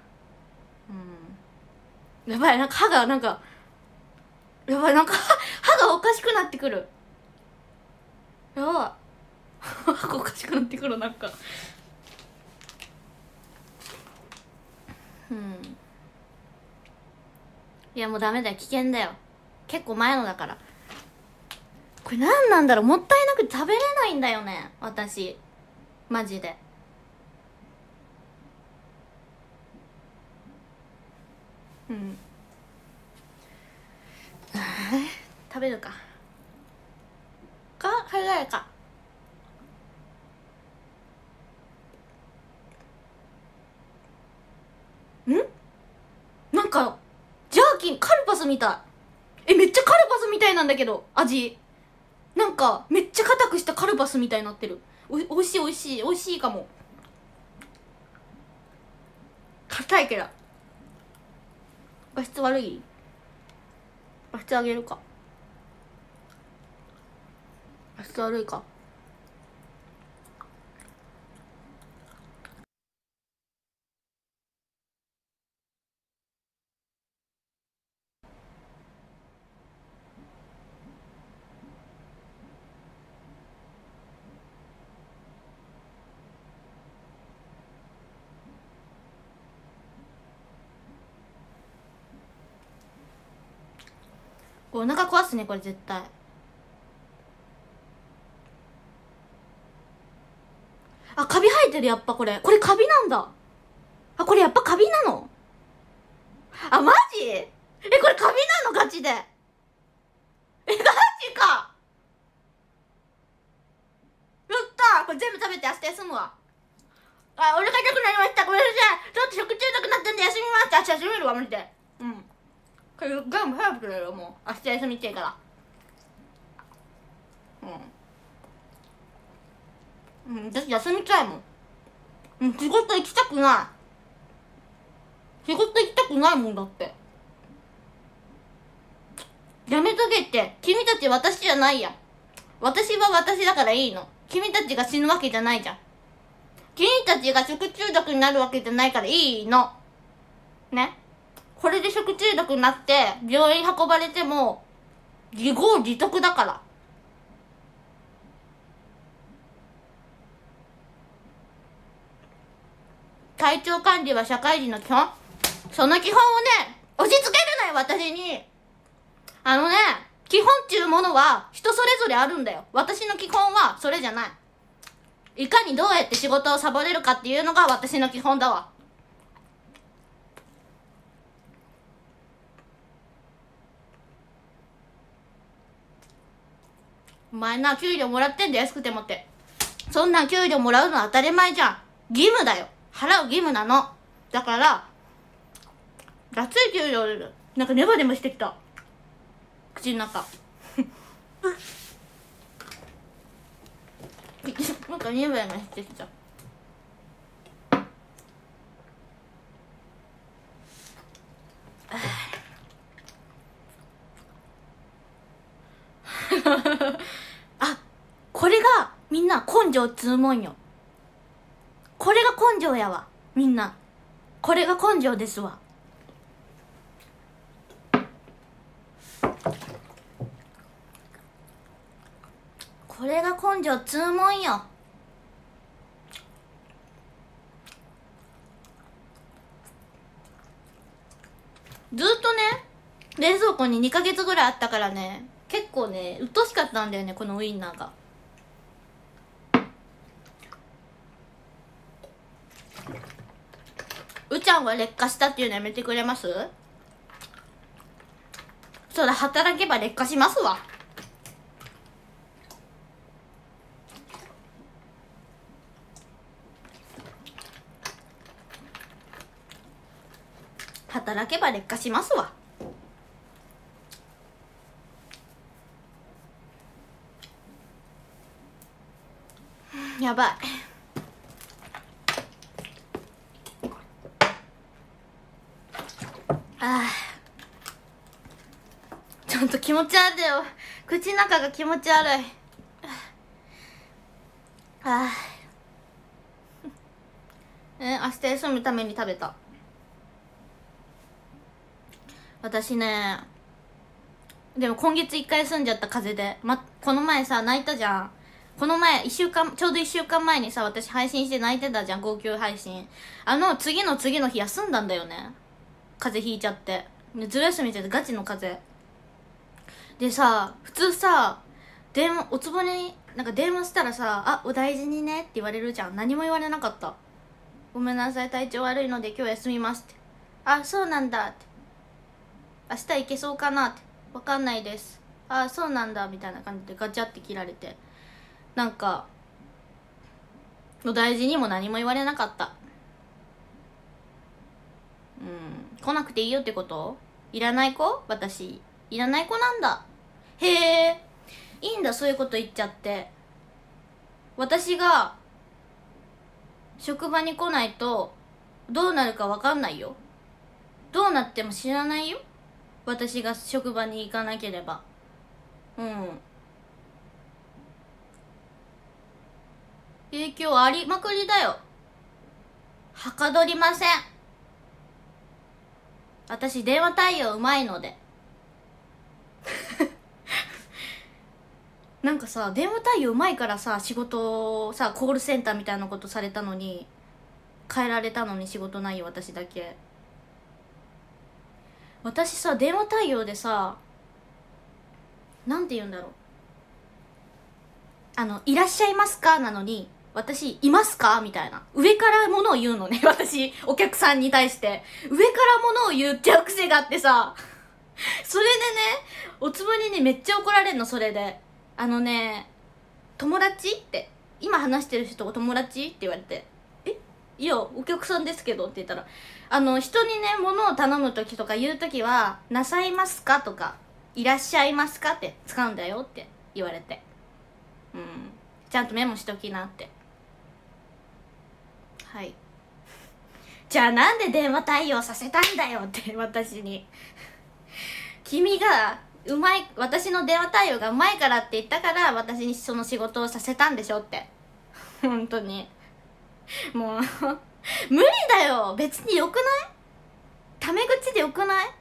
うん。やばい、なんか歯が、なんか、やばい、なんか歯がおかしくなってくる。やばい。歯がおかしくなってくる、なんか。うん。いや、もうダメだよ。危険だよ。結構前のだから。これ何なんだろう。もったいなくて食べれないんだよね、私。マジで。うん。食べるかか早いか。んなんかジャーキー、カルパスみたい。え、めっちゃカルパスみたいなんだけど、味。なんかめっちゃ硬くしたカルパスみたいになってる。おい、おいしいおいしいおいしいかも。硬いけど画質悪い。画質上げるか。画質悪いか。お腹壊すね、これ絶対。あ、カビ生えてる、やっぱこれ。これカビなんだ。あ、これやっぱカビなの？あ、マジ？え、これカビなの？ガチで。え、ガチか。やったー。これ全部食べて明日休むわ。あ、お腹痛くなりました。ごめんなさい。ちょっと食中毒になったんで休みます。明日休めるわ、マジで。うん。これ全部早くくれよ、もう。明日休みって言うから。うん。うん、私休みたいもん。うん、仕事行きたくない。仕事行きたくないもんだって。やめとけって。君たち私じゃないやん。私は私だからいいの。君たちが死ぬわけじゃないじゃん。君たちが食中毒になるわけじゃないからいいの。ね。これで食中毒になって病院運ばれても自業自得だから。体調管理は社会人の基本。その基本をね、押し付けるなよ、私に。あのね、基本っていうものは人それぞれあるんだよ。私の基本はそれじゃない。いかにどうやって仕事をサボれるかっていうのが私の基本だわ。お前な、給料もらってんだよ、安くてもって。そんなん給料もらうのは当たり前じゃん。義務だよ。 払う義務なの。だからがっついてるよ。なんかネバネバしてきた口の中なんかネバネバしてきた。あ、これがみんな根性っつうもんよ。これが根性やわ。みんなこれが根性ですわ。これが根性っつうもんよ。ずっとね冷蔵庫ににかげつぐらいあったからね、結構ねうっとうしかったんだよね、このウインナーが。うちゃんは劣化したっていうのやめてくれます？そうだ、働けば劣化しますわ。働けば劣化しますわ。やばい。ああ、ちょっと気持ち悪いよ。口の中が気持ち悪い。ああえ明日休むために食べた。私ね、でも今月いっかい休んじゃった、風邪で、ま、この前さ泣いたじゃん。この前いっしゅうかん、ちょうどいっしゅうかんまえにさ私配信して泣いてたじゃん、号泣配信。あの次の次の日休んだんだよね、風邪ひいちゃって。ずる休みちゃってガチの風邪でさ、普通さ電話、おつぼねになんか電話したらさ「あ、お大事にね」って言われるじゃん。何も言われなかった。ごめんなさい、体調悪いので今日休みますって。あ、そうなんだって。明日行けそうかなって。わかんないです。あ、そうなんだみたいな感じでガチャって切られて、なんかお大事にも何も言われなかった。うん、来なくていいよってこと？いらない子？私いらない子なんだ。へえ、いいんだ、そういうこと言っちゃって。私が職場に来ないとどうなるか分かんないよ。どうなっても知らないよ、私が職場に行かなければ。うん、影響ありまくりだよ。はかどりません。私電話対応うまいのでなんかさ、電話対応うまいからさ、仕事をさ、コールセンターみたいなことされたのに、変えられたのに仕事ないよ、私だけ。私さ、電話対応でさ、なんて言うんだろう、あの「いらっしゃいますか?」なのに私「いますか?」みたいな、上からものを言うのね私お客さんに対して上からものを言っちゃう癖があってさそれでね、おつぼにねめっちゃ怒られるの。それで「あのね、友達?」って「今話してる人が友達?」って言われて「え、いやお客さんですけど」って言ったら、あの人にね物を頼む時とか言う時は「なさいますか?」とか「いらっしゃいますか?」って使うんだよって言われて、うん、ちゃんとメモしときなって。はい。じゃあなんで電話対応させたんだよって私に君がうまい、私の電話対応がうまいからって言ったから私にその仕事をさせたんでしょって本当にもう無理だよ。別によくない？タメ口でよくない？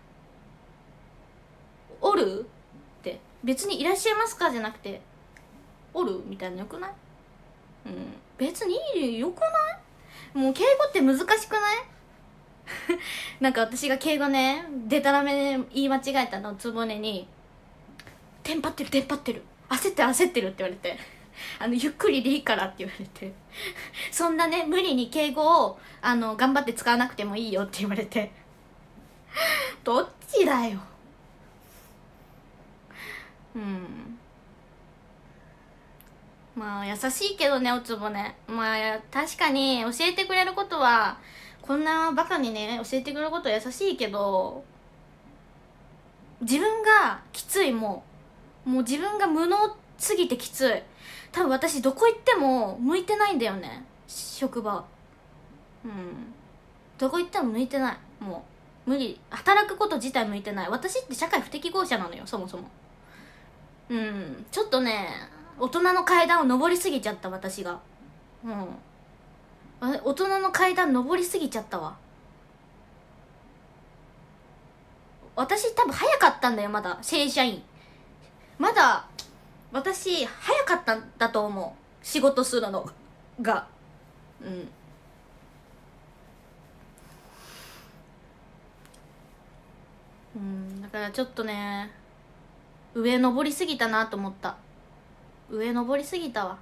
おるって別に「いらっしゃいますか?」じゃなくて「おる?」みたいなよくない？うん、別にいいよ、よくない？もう敬語って難しくないなんか私が敬語ねでたらめで言い間違えたのをつぼねに「テンパってるテンパってる、焦ってる焦ってる」って言われてあのゆっくりでいいからって言われてそんなね無理に敬語をあの頑張って使わなくてもいいよって言われてどっちだよ。うん、 まあ優しいけどね、おつぼね。まあ確かに教えてくれることは、こんなバカにね教えてくれることは優しいけど、自分がきつい。もうもう自分が無能すぎてきつい。多分私どこ行っても向いてないんだよね、職場。うん、どこ行っても向いてない。もう無理。働くこと自体向いてない。私って社会不適合者なのよ、そもそも。うん、ちょっとね大人の階段を登りすぎちゃった、私が。うん、大人の階段登りすぎちゃったわ。私多分早かったんだよ、まだ正社員。まだ私早かったんだと思う、仕事するのが。うんうんだからちょっとね上登りすぎたなと思った。上登りすぎたわ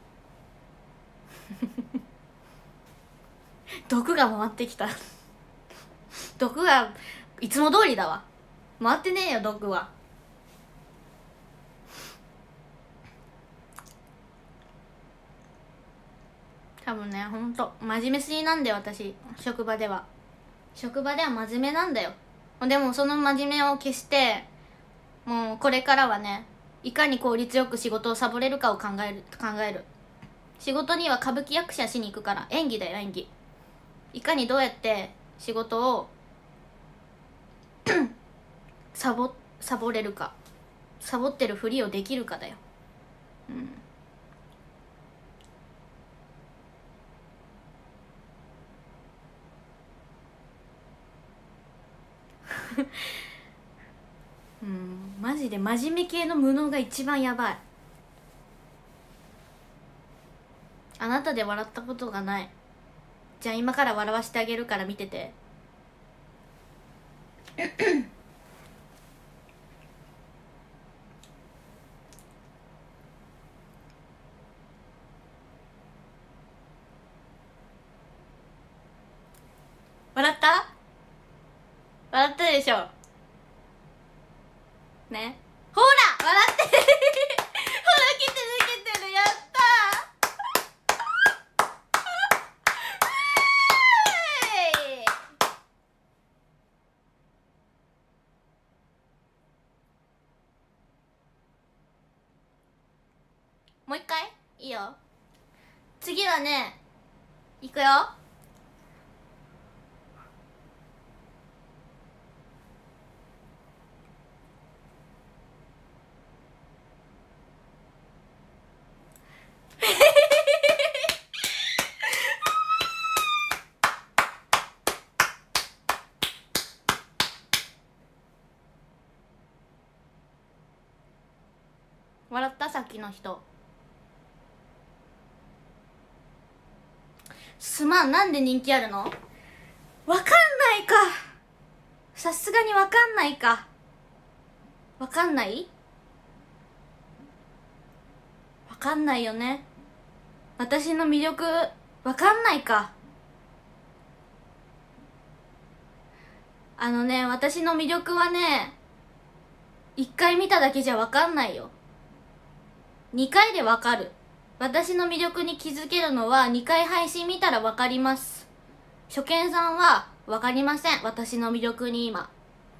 毒が回ってきた毒がいつも通りだわ。回ってねえよ毒は。多分ね、ほんと真面目すぎなんだよ私、職場では。職場では真面目なんだよ。でもその真面目を消して、もうこれからはね、いかに効率よく仕事をサボれるかを考える考える。仕事には歌舞伎役者しに行くから。演技だよ、演技。いかにどうやって仕事をサボサボれるか、サボってるふりをできるかだよ。うんうんマジで真面目系の無能が一番やばい。あなたで笑ったことがない。じゃあ今から笑わせてあげるから見てて笑った？笑ったでしょね。ほら笑ってるほら来てる来てる、やったーもう一回いいよ。次はね、いくよ。笑った？さっきの人。すまん。なんで人気あるの？わかんないか。さすがにわかんないか。わかんない？わかんないよね。私の魅力わかんないか。あのね、私の魅力はね、一回見ただけじゃわかんないよ。二回でわかる。私の魅力に気づけるのは二回配信見たらわかります。初見さんはわかりません、私の魅力に今。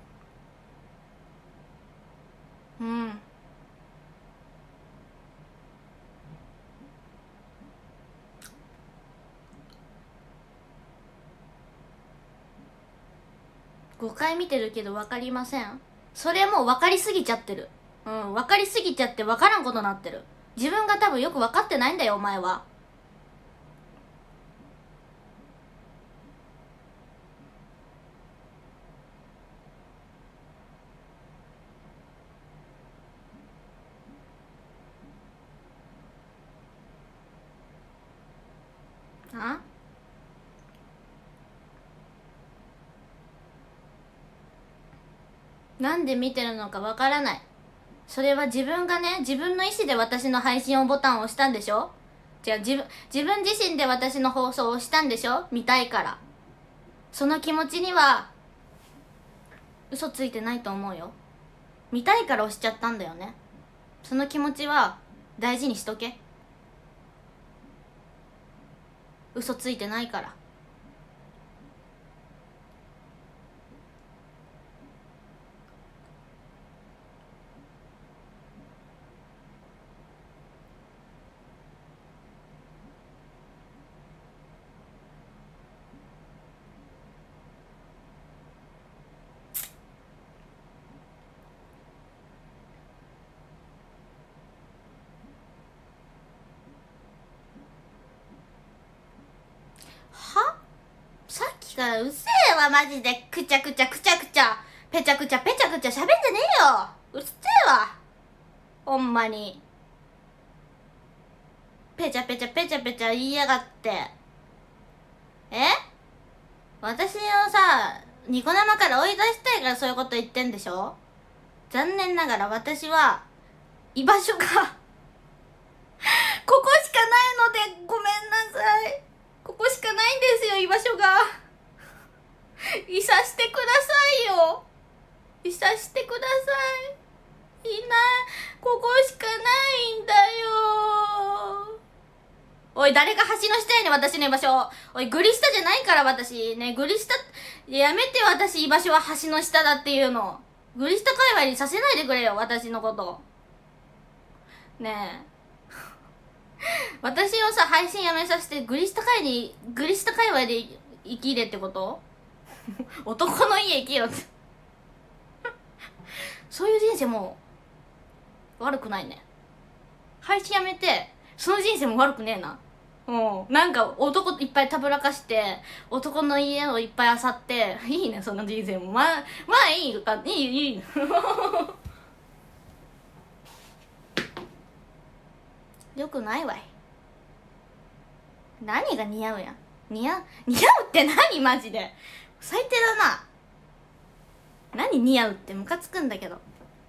うんごかい見てるけど分かりません。それもう分かりすぎちゃってる。うん分かりすぎちゃって分からんことなってる。自分が多分よく分かってないんだよお前は。あなんで見てるのかわからない。それは自分がね、自分の意思で私の配信をボタンを押したんでしょ。じゃあ自分自分自身で私の放送を押したんでしょ、見たいから。その気持ちには嘘ついてないと思うよ。見たいから押しちゃったんだよね。その気持ちは大事にしとけ。 嘘ついてないから。はさっきからうせえわマジで。くちゃくちゃくちゃくちゃぺちゃくちゃぺちゃくちゃしゃべんじゃねえよ。うっせえわほんまに。ぺちゃぺちゃぺちゃぺちゃ言いやがって。え私をさニコ生から追い出したいからそういうこと言ってんでしょ。残念ながら私は居場所がここしかないのでごめんなさい。ここしかないんですよ居場所が。いさしてくださいよ。いさしてください。いない。ここしかないんだよ。おい誰が橋の下やねん私の居場所。おいグリ下じゃないから私ね。グリ下やめて。私居場所は橋の下だっていうの。グリ下界隈にさせないでくれよ私のことねえ。私をさ配信やめさせてグリ下界にグリ下界隈で生きれってこと男の家生きろってそういう人生も悪くないね。配信やめてその人生も悪くねえな。うんなんか男いっぱいたぶらかして男の家をいっぱい漁っていいねその人生も。まあまあいいかいいいいよくないわい。何が似合うやん。似合う似合うって何マジで最低だな。何似合うってムカつくんだけど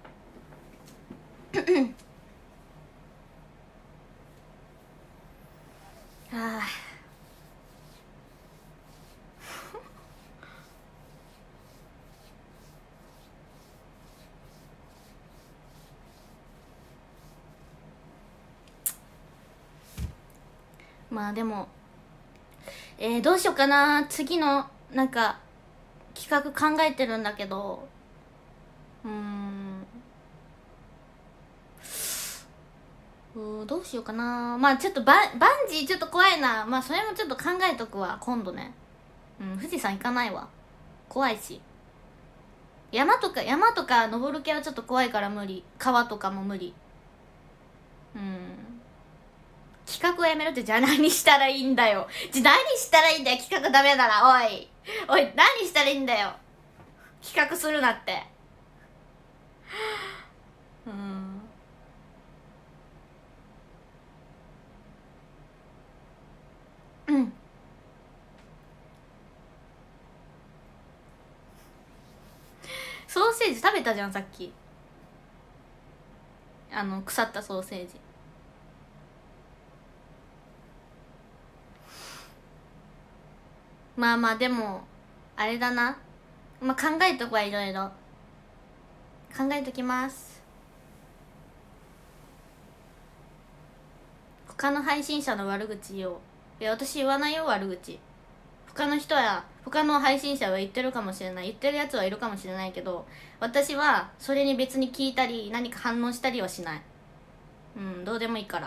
はあまあでもえー、どうしようかな。次のなんか企画考えてるんだけどうーんうーどうしようかな。まあちょっとババンジーちょっと怖いな。まあそれもちょっと考えとくわ今度ね。うん富士山行かないわ怖いし。山とか山とか登る系はちょっと怖いから無理。川とかも無理。うん企画をやめろって。じゃあ何したらいいんだよ。じゃあ何したらいいんだよ企画ダメなら。おいおい何したらいいんだよ企画するなってうんうんソーセージ食べたじゃんさっき。あの腐ったソーセージ。まあまあでもあれだな。まあ考えとくわいろいろ考えときます。他の配信者の悪口言おう。いや私言わないよ悪口。他の人や他の配信者は言ってるかもしれない。言ってるやつはいるかもしれないけど私はそれに別に聞いたり何か反応したりはしない。うんどうでもいいから。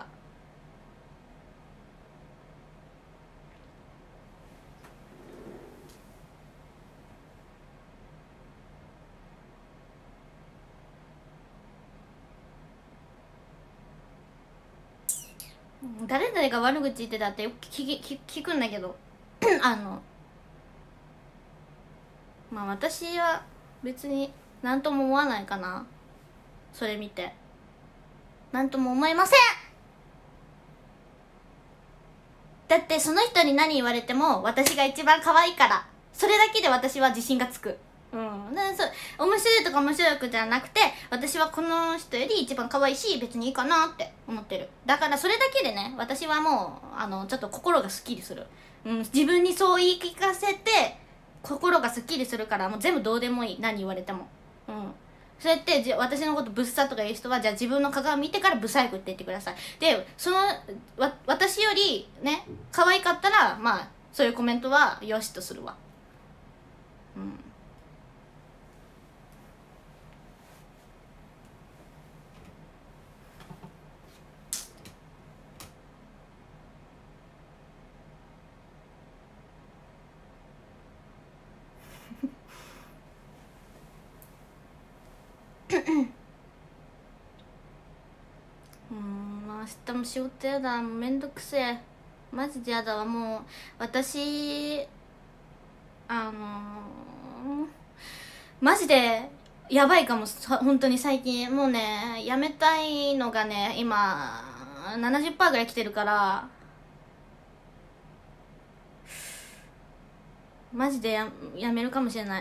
誰々が悪口言ってたってよく聞き聞聞くんだけどあのまあ私は別に何とも思わないかな。それ見て何とも思いません。だってその人に何言われても私が一番可愛いから。それだけで私は自信がつく。うんでそう面白いとか面白くじゃなくて私はこの人より一番可愛いし別にいいかなって思ってる。だからそれだけでね私はもうあのちょっと心がすっきりする。うん自分にそう言い聞かせて心がすっきりするからもう全部どうでもいい何言われても。うんそうやってじゃ私のことブッサとかいう人はじゃあ自分の鏡見てからブサイクって言ってください。でそのわ私よりね可愛かったらまあそういうコメントはよしとするわ。うんうん明日も仕事やだ。もうめんどくせえ。マジでやだわ。もう私あのー、マジでやばいかも。本当に最近もうねやめたいのがね今 ななじゅっパーセント ぐらい来てるからマジで や, やめるかもしれない。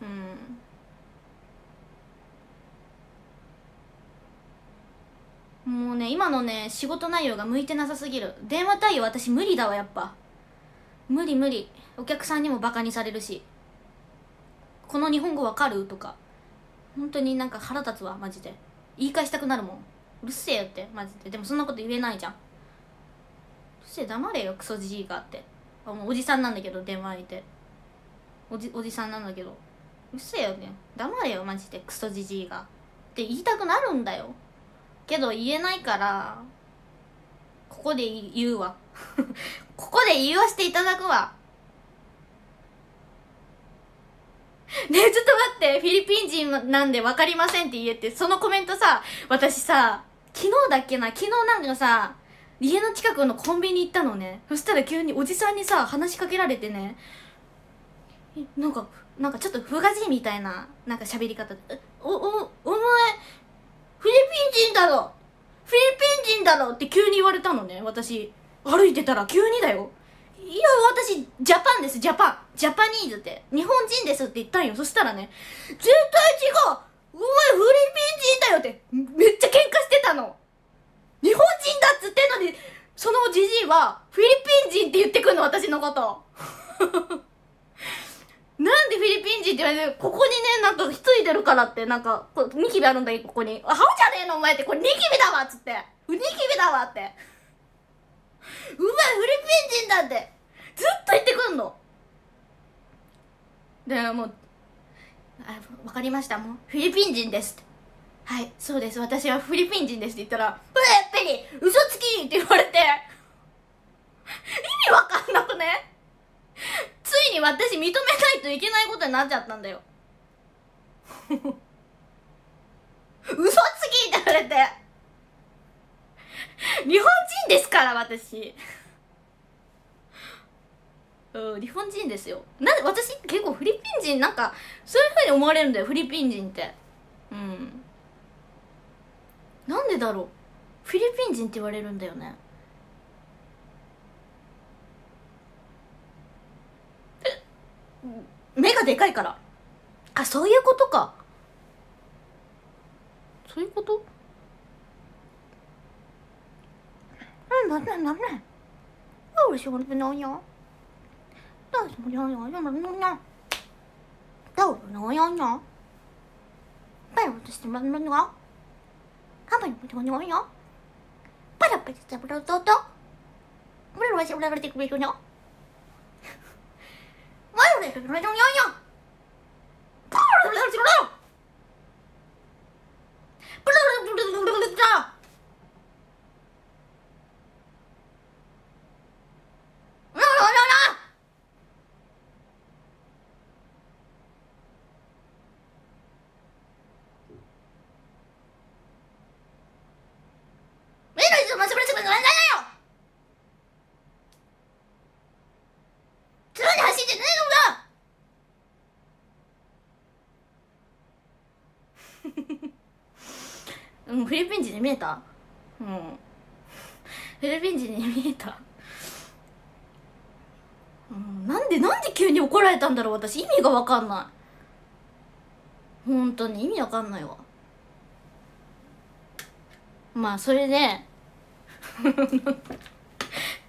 うんもうね今のね仕事内容が向いてなさすぎる。電話対応私無理だわ。やっぱ無理無理。お客さんにもバカにされるし、この日本語わかるとか本当になんか腹立つわマジで。言い返したくなるもん。うるせえよってマジで。でもそんなこと言えないじゃん。うるせえ黙れよクソじじいがって。あもうおじさんなんだけど電話相手おじおじさんなんだけどうるせえよね黙れよマジでクソじじいがって言いたくなるんだよけど言えないからここで言うわここで言わせていただくわ。ねえちょっと待って、フィリピン人なんで分かりませんって言えって。そのコメントさ私さ昨日だっけな昨日なんかさ家の近くのコンビニ行ったのね。そしたら急におじさんにさ話しかけられてね、なんかなんかちょっとふがじいみたいななんか喋り方で「おおお前フィリピン人だろフィリピン人だろ」って急に言われたのね。私歩いてたら急にだよ。いや私ジャパンですジャパンジャパニーズって日本人ですって言ったんよ。そしたらね絶対違うお前フィリピン人だよってめっちゃ喧嘩してたの。日本人だっつってんのにそのジジイはフィリピン人って言ってくんの私のことなんでフィリピン人って言われて、ここにねなんかひついてるからってなんかこニキビあるんだけどここに「あハオじゃねえのお前」って「これニキビだわ」っつって「ニキビだわ」って「うまいフィリピン人だ」ってずっと言ってくんの。でもう「あ分かりましたもうフィリピン人です」って「はいそうです私はフィリピン人です」って言ったら「うわやっぱり嘘つき!」って言われて意味わかんなくね。ついに私認めないといけないことになっちゃったんだよ嘘つきって言われて日本人ですから私うん日本人ですよ。なんで私結構フィリピン人なんかそういうふうに思われるんだよフィリピン人って。うんなんでだろうフィリピン人って言われるんだよね。え目がでかいから。あそういうことか。そういうことうんなんなんなん我喜欢那样那什么样样样那样到底那样样拜我的什么那样他们不就那样巴拉贝怎么都都都不是我想不来这个别扭我有那个那种样样不是不是不是不是うん、フィリピン人に見えた。うんフィリピン人に見えた。うん、なんでなんで急に怒られたんだろう私意味が分かんない。本当に意味わかんないわ。まあそれで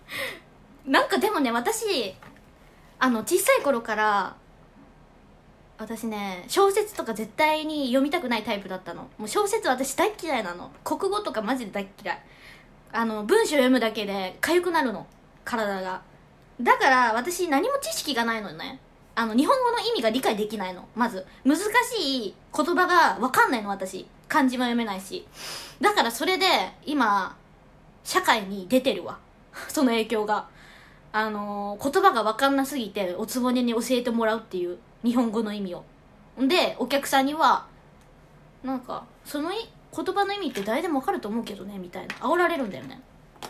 なんかでもね私あの小さい頃から私ね小説とか絶対に読みたくないタイプだったの。もう小説私大っ嫌いなの。国語とかマジで大っ嫌い。あの文章読むだけで痒くなるの体が。だから私何も知識がないのね。あの日本語の意味が理解できないの。まず難しい言葉が分かんないの私。漢字も読めないし。だからそれで今社会に出てるわその影響が。あのー、言葉が分かんなすぎておつぼねに教えてもらうっていう日本語の意味を。でお客さんにはなんかそのい言葉の意味って誰でも分かると思うけどねみたいな煽られるんだよね。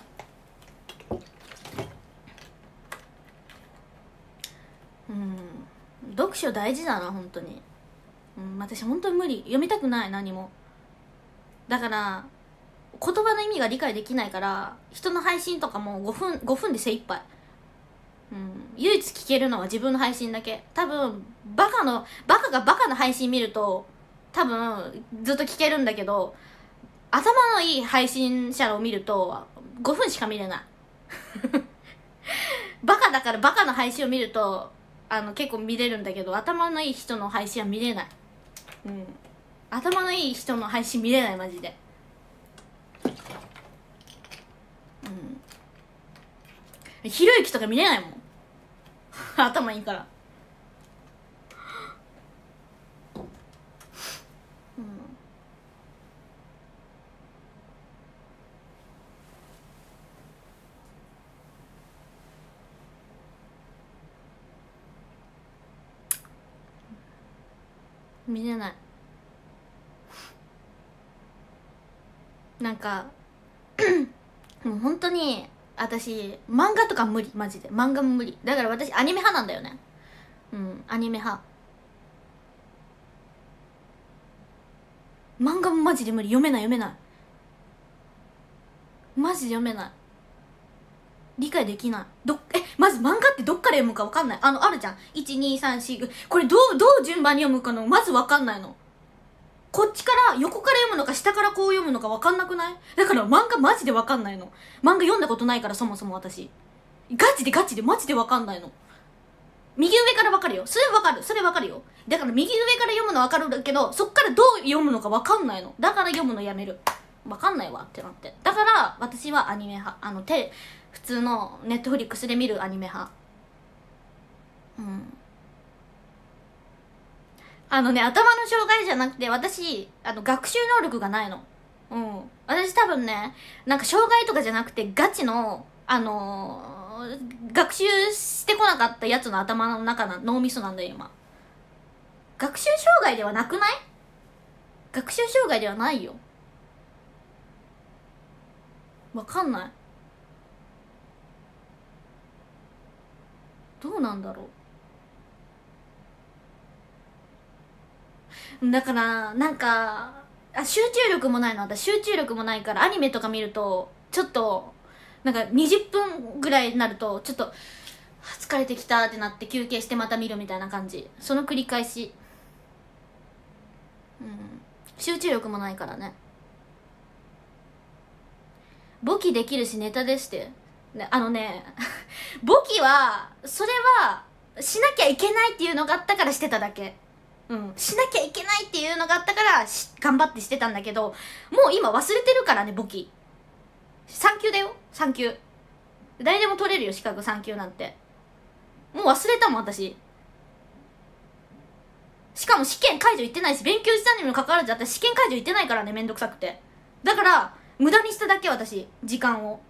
うん読書大事だな本当に。うん私本当に無理。読みたくない何も。だから言葉の意味が理解できないから人の配信とかもごふんごふんで精一杯。うん、唯一聞けるのは自分の配信だけ。多分バカのバカがバカの配信見ると多分ずっと聞けるんだけど、頭のいい配信者を見るとごふんしか見れないバカだからバカの配信を見るとあの結構見れるんだけど、頭のいい人の配信は見れない。うん頭のいい人の配信見れないマジで。うんひろゆきとか見れないもん頭いいから。うん見れない。なんかもう本当に私漫画とか無理。マジで漫画も無理。だから私アニメ派なんだよね。うんアニメ派。漫画もマジで無理。読めない読めないマジで読めない。理解できない。どえまず漫画ってどっから読むか分かんない。あのあるじゃんいちにさんしこれどうどう順番に読むかのまず分かんないの。こっちから横から読むのか下からこう読むのか分かんなくない？だから漫画マジで分かんないの。漫画読んだことないからそもそも私ガチでガチでマジで分かんないの。右上から分かるよ。それ分かるそれ分かるよ。だから右上から読むの分かるんだけどそっからどう読むのか分かんないの。だから読むのやめる。分かんないわってなって。だから私はアニメ派。あのテ普通のネットフリックスで見るアニメ派。うんあのね頭の障害じゃなくて私あの学習能力がないの。うん私多分ねなんか障害とかじゃなくてガチのあのー、学習してこなかったやつの頭の中の脳みそなんだよ今。学習障害ではなくない？学習障害ではないよ。わかんない。どうなんだろう。だからなんかあ集中力もないの。私集中力もないからアニメとか見るとちょっとなんかにじゅっぷんぐらいになるとちょっと疲れてきたってなって休憩してまた見るみたいな感じ。その繰り返し。うん集中力もないからね。簿記できるしネタですって、ね、あのね簿記はそれはしなきゃいけないっていうのがあったからしてただけ。うんしなきゃいけないっていうのがあったからし頑張ってしてたんだけど、もう今忘れてるからね簿記。さん級だよさん級。誰でも取れるよ資格さん級なんて。もう忘れたもん私。しかも試験解除行ってないし勉強したにもかかわらず私試験解除行ってないからね。めんどくさくて。だから無駄にしただけ私時間を。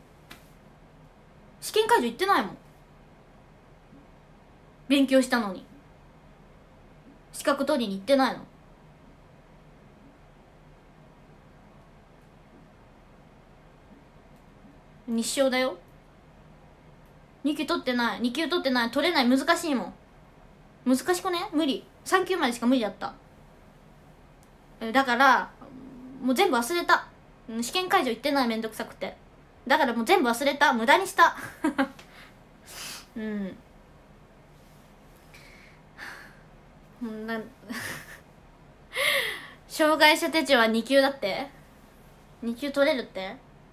試験解除行ってないもん勉強したのに。資格取りに行ってないの。日照だよ。に級取ってない。に級取ってない。取れない。難しいもん。難しくね？無理。さん級までしか無理だった。だからもう全部忘れた。試験会場行ってない。めんどくさくて。だからもう全部忘れた。無駄にしたうんな障害者手帳はに級だって。に級取れるって。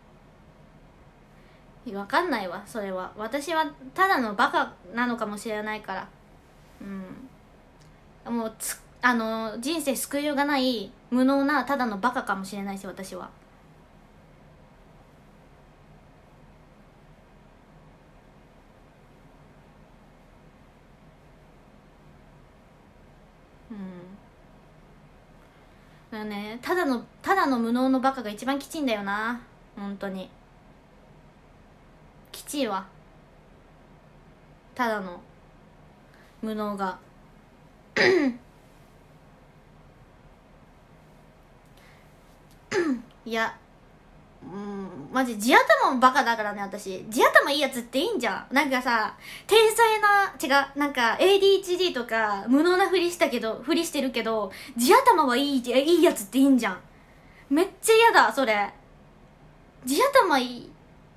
わかんないわそれは。私はただのバカなのかもしれないから。うんもうつあの人生救いようがない無能なただのバカかもしれないし、私は。うんだからね、ただのただの無能のバカが一番きちいんだよな、本当にきちいわ、ただの無能がいや、うんマジ地頭もバカだからね。私地頭いいやつっていいんじゃん。なんかさ、天才な違うなんか エーディーエイチディー とか無能なふりしたけどふりしてるけど地頭はいいいいやつっていいんじゃん。めっちゃ嫌だそれ。地頭いい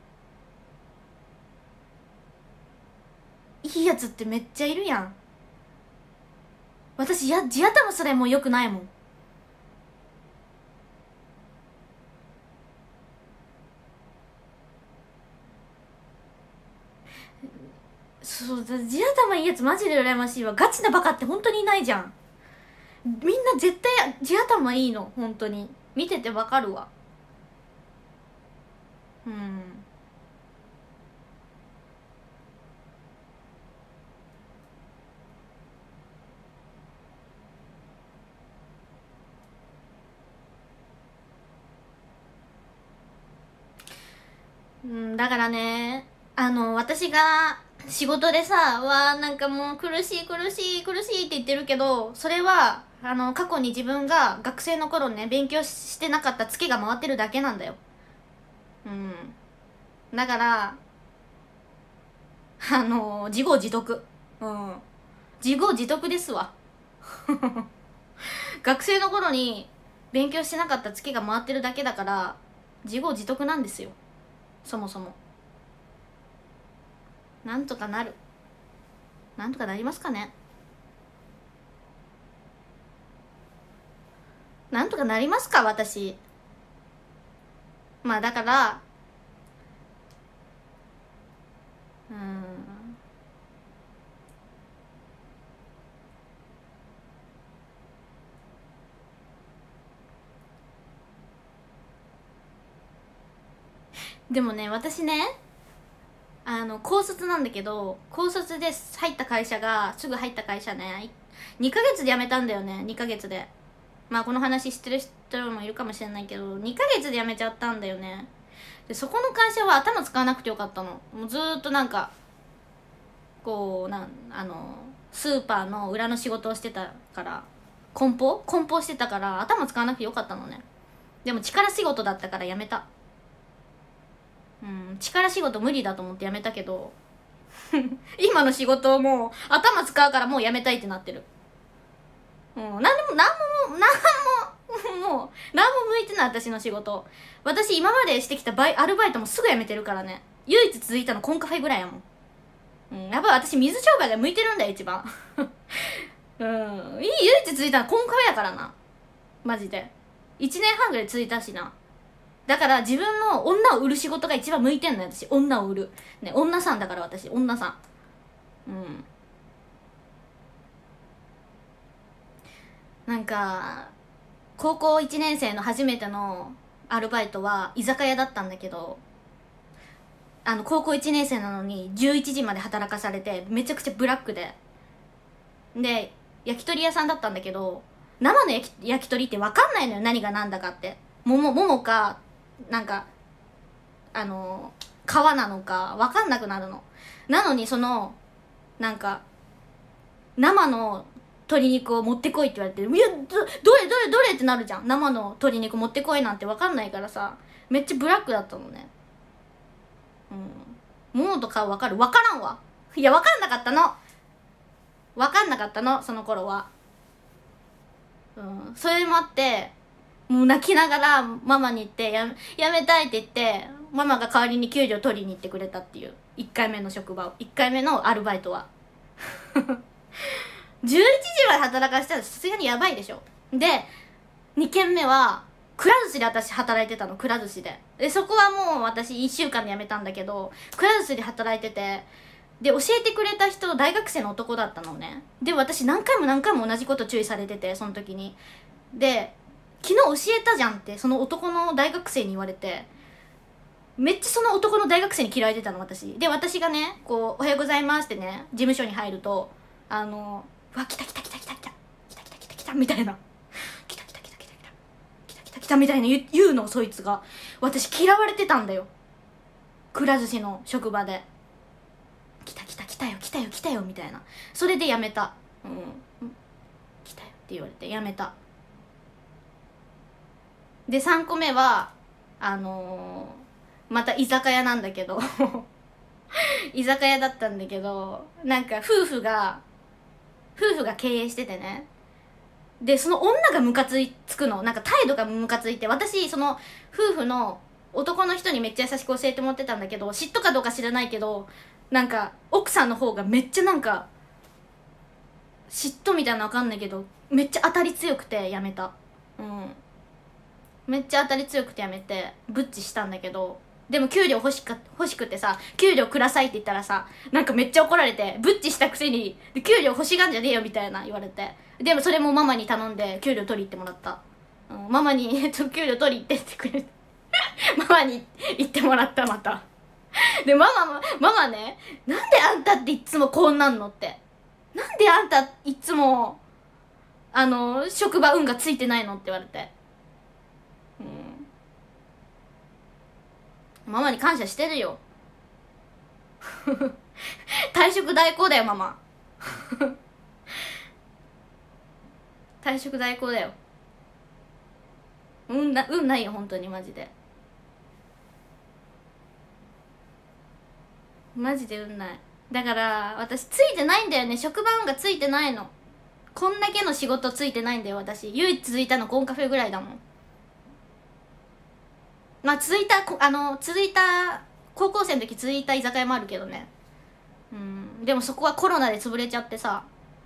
いいやつってめっちゃいるやん。私や地頭すらもう良くないもん。そうだ、地頭いいやつマジで羨ましいわ。ガチなバカって本当にいないじゃん。みんな絶対地頭いいの、本当に見ててわかるわ。うんうんだからね、あの私が仕事でさ、わーなんかもう苦しい苦しい苦しいって言ってるけど、それはあの過去に自分が学生の頃ね勉強してなかったツケが回ってるだけなんだよ。うんだからあの自業自得。うん自業自得ですわ学生の頃に勉強してなかったツケが回ってるだけだから自業自得なんですよ、そもそも。なんとかなる、なんとかなりますかね。なんとかなりますか私。まあだからうんでもね、私ね、あの高卒なんだけど、高卒で入った会社がすぐ入った会社ね、にかげつで辞めたんだよね。にかげつで、まあこの話知ってる人もいるかもしれないけど、にかげつで辞めちゃったんだよね。でそこの会社は頭使わなくてよかったの。もうずーっとなんかこうなんあのスーパーの裏の仕事をしてたから、梱包梱包してたから頭使わなくてよかったのね。でも力仕事だったから辞めた。うん力仕事無理だと思って辞めたけど今の仕事をもう頭使うからもう辞めたいってなってる。うん何でも何も何ももう何も向いてない私の仕事。私今までしてきたバイアルバイトもすぐ辞めてるからね。唯一続いたのコンカフェぐらいやもん。うん、やっぱ私水商売が向いてるんだよ一番うんいい唯一続いたのコンカフェやからな、マジでいちねんはんぐらい続いたしな。だから自分の女を売る仕事が一番向いてんのよ私。女を売るね、女さんだから私女さん。うんなんか高校いちねん生の初めてのアルバイトは居酒屋だったんだけど、あの高校いちねん生なのにじゅういちじまで働かされて、めちゃくちゃブラックでで焼き鳥屋さんだったんだけど、生の焼き焼き鳥って分かんないのよ、何が何だかって。桃桃かなんかあの皮なのか分かんなくなるの。なのにそのなんか生の鶏肉を持ってこいって言われて、いや ど, どれどれどれってなるじゃん。生の鶏肉持ってこいなんて分かんないからさ、めっちゃブラックだったのね。うん桃と皮分かる？分からんわ。いや分かんなかったの分かんなかったのその頃は。うんそれもあってもう泣きながらママに言ってややめたいって言って、ママが代わりに給料取りに行ってくれたっていう。いっかいめの職場をいっかいめのアルバイトはじゅういちじまで働かせたらさすがにやばいでしょ。でにけんめはくら寿司で私働いてたの。くら寿司ででそこはもう私いっしゅうかんで辞めたんだけど、くら寿司で働いてて、 で教えてくれた人大学生の男だったのね。で私何回も何回も同じこと注意されてて、その時に。で昨日教えたじゃんってその男の大学生に言われて、めっちゃその男の大学生に嫌われてたの私で。私がねこう「おはようございます」ってね事務所に入ると、あの「うわ来た来た来た来た来た来た来た来た来た」みたいな「来た来た来た来た来た来た来た来た」みたいな言う言うの、そいつが。私嫌われてたんだよ、くら寿司の職場で。来た来た来たよ来たよ来たよみたいな。それでやめた。うん来たよって言われてやめた。でさんこめはあのー、また居酒屋なんだけど居酒屋だったんだけど、なんか夫婦が夫婦が経営しててね。でその女がムカつくの、なんか態度がムカついて、私その夫婦の男の人にめっちゃ優しく教えてもらってたんだけど、嫉妬かどうか知らないけど、なんか奥さんの方がめっちゃなんか嫉妬みたいなのわかんないけどめっちゃ当たり強くてやめた。うんめっちゃ当たり強くてやめてブッチしたんだけど、でも給料欲しか欲しくてさ、給料くださいって言ったらさ、なんかめっちゃ怒られて、ブッチしたくせにで給料欲しがんじゃねえよみたいな言われて、でもそれもママに頼んで給料取り行ってもらった。うん、ママにえっと給料取り行ってってくれてママに言ってもらった。またでママもママね、なんであんたっていつもこうなんのって、なんであんたいつもあの職場運がついてないのって言われて、うん、ママに感謝してるよ退職代行だよママ退職代行だよ。運な運ないよ本当にマジで。マジで運ない。だから私ついてないんだよね、職場運がついてないの。こんだけの仕事ついてないんだよ私。唯一続いたのコンカフェぐらいだもん。まあ続いたあの続いた高校生の時続いた居酒屋もあるけどね。うんでもそこはコロナで潰れちゃってさ、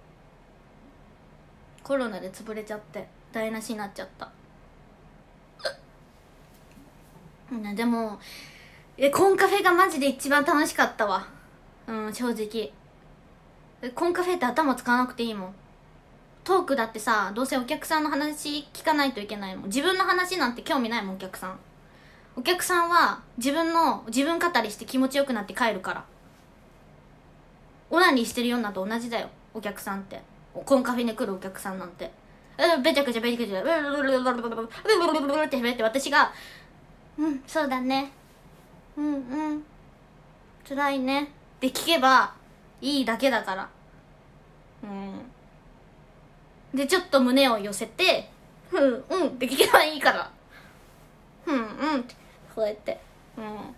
コロナで潰れちゃって台無しになっちゃった。ね、でもえコンカフェがマジで一番楽しかったわ。うん正直コンカフェって頭使わなくていいもん。トークだってさ、どうせお客さんの話聞かないといけないもん。自分の話なんて興味ないもんお客さん。お客さんは自分の自分語りして気持ちよくなって帰るから。オナニーしてるようなと同じだよお客さんって。コンカフェに来るお客さんなんてべちゃくちゃべちゃくちゃって喋って、私が「うんそうだねうんうん辛いね」って聞けばいいだけだから。うんでちょっと胸を寄せて「うんうん」って聞けばいいから「うんうん」ってこうやってうん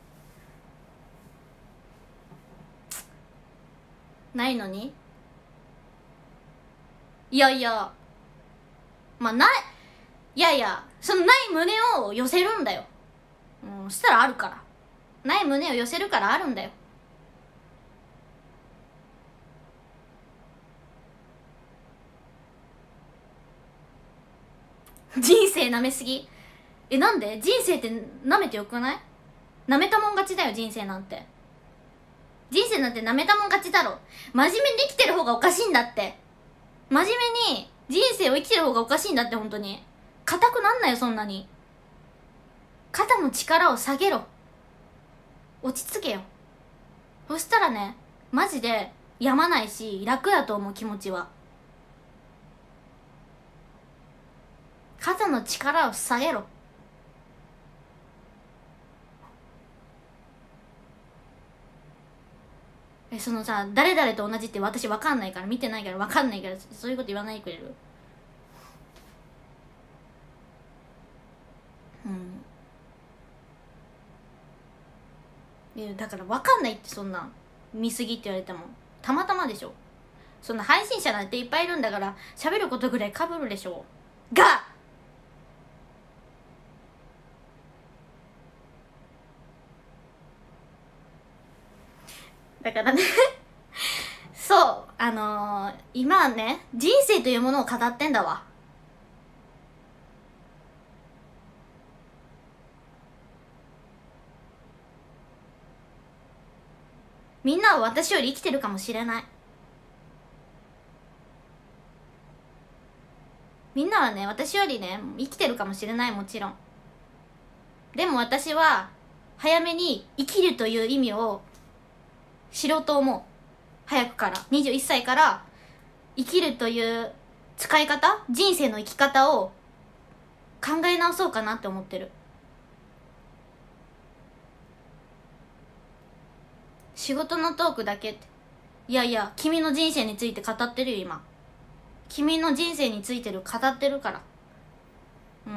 ないのに。いやいやまあないいやいやそのない胸を寄せるんだよ。うんそしたらあるから。ない胸を寄せるからあるんだよ。人生なめすぎ。えなんで人生ってなめてよくない？なめたもん勝ちだよ人生なんて。人生なんてなめたもん勝ちだろ。真面目に生きてる方がおかしいんだって。真面目に人生を生きてる方がおかしいんだって。本当に硬くなんなよそんなに。肩の力を下げろ。落ち着けよ。そしたらねマジでやまないし楽だと思う気持ちは。肩の力を下げろ。えそのさ誰々と同じって私分かんないから見てないから分かんないからそういうこと言わないでくれる？うんいやだから分かんないって。そんな見すぎって言われてもたまたまでしょ。そんな配信者なんていっぱいいるんだから喋ることぐらいかぶるでしょがだからねそうあのー、今はね人生というものを語ってんだわ。 みんなは私より生きてるかもしれない。みんなはね、私よりね生きてるかもしれない、もちろん。でも私は早めに生きるという意味を知ろうと思う。早くから、にじゅういっさいから生きるという使い方、人生の生き方を考え直そうかなって思ってる。仕事のトークだけって、いやいや、君の人生について語ってるよ今。君の人生についてる語ってるから。うん。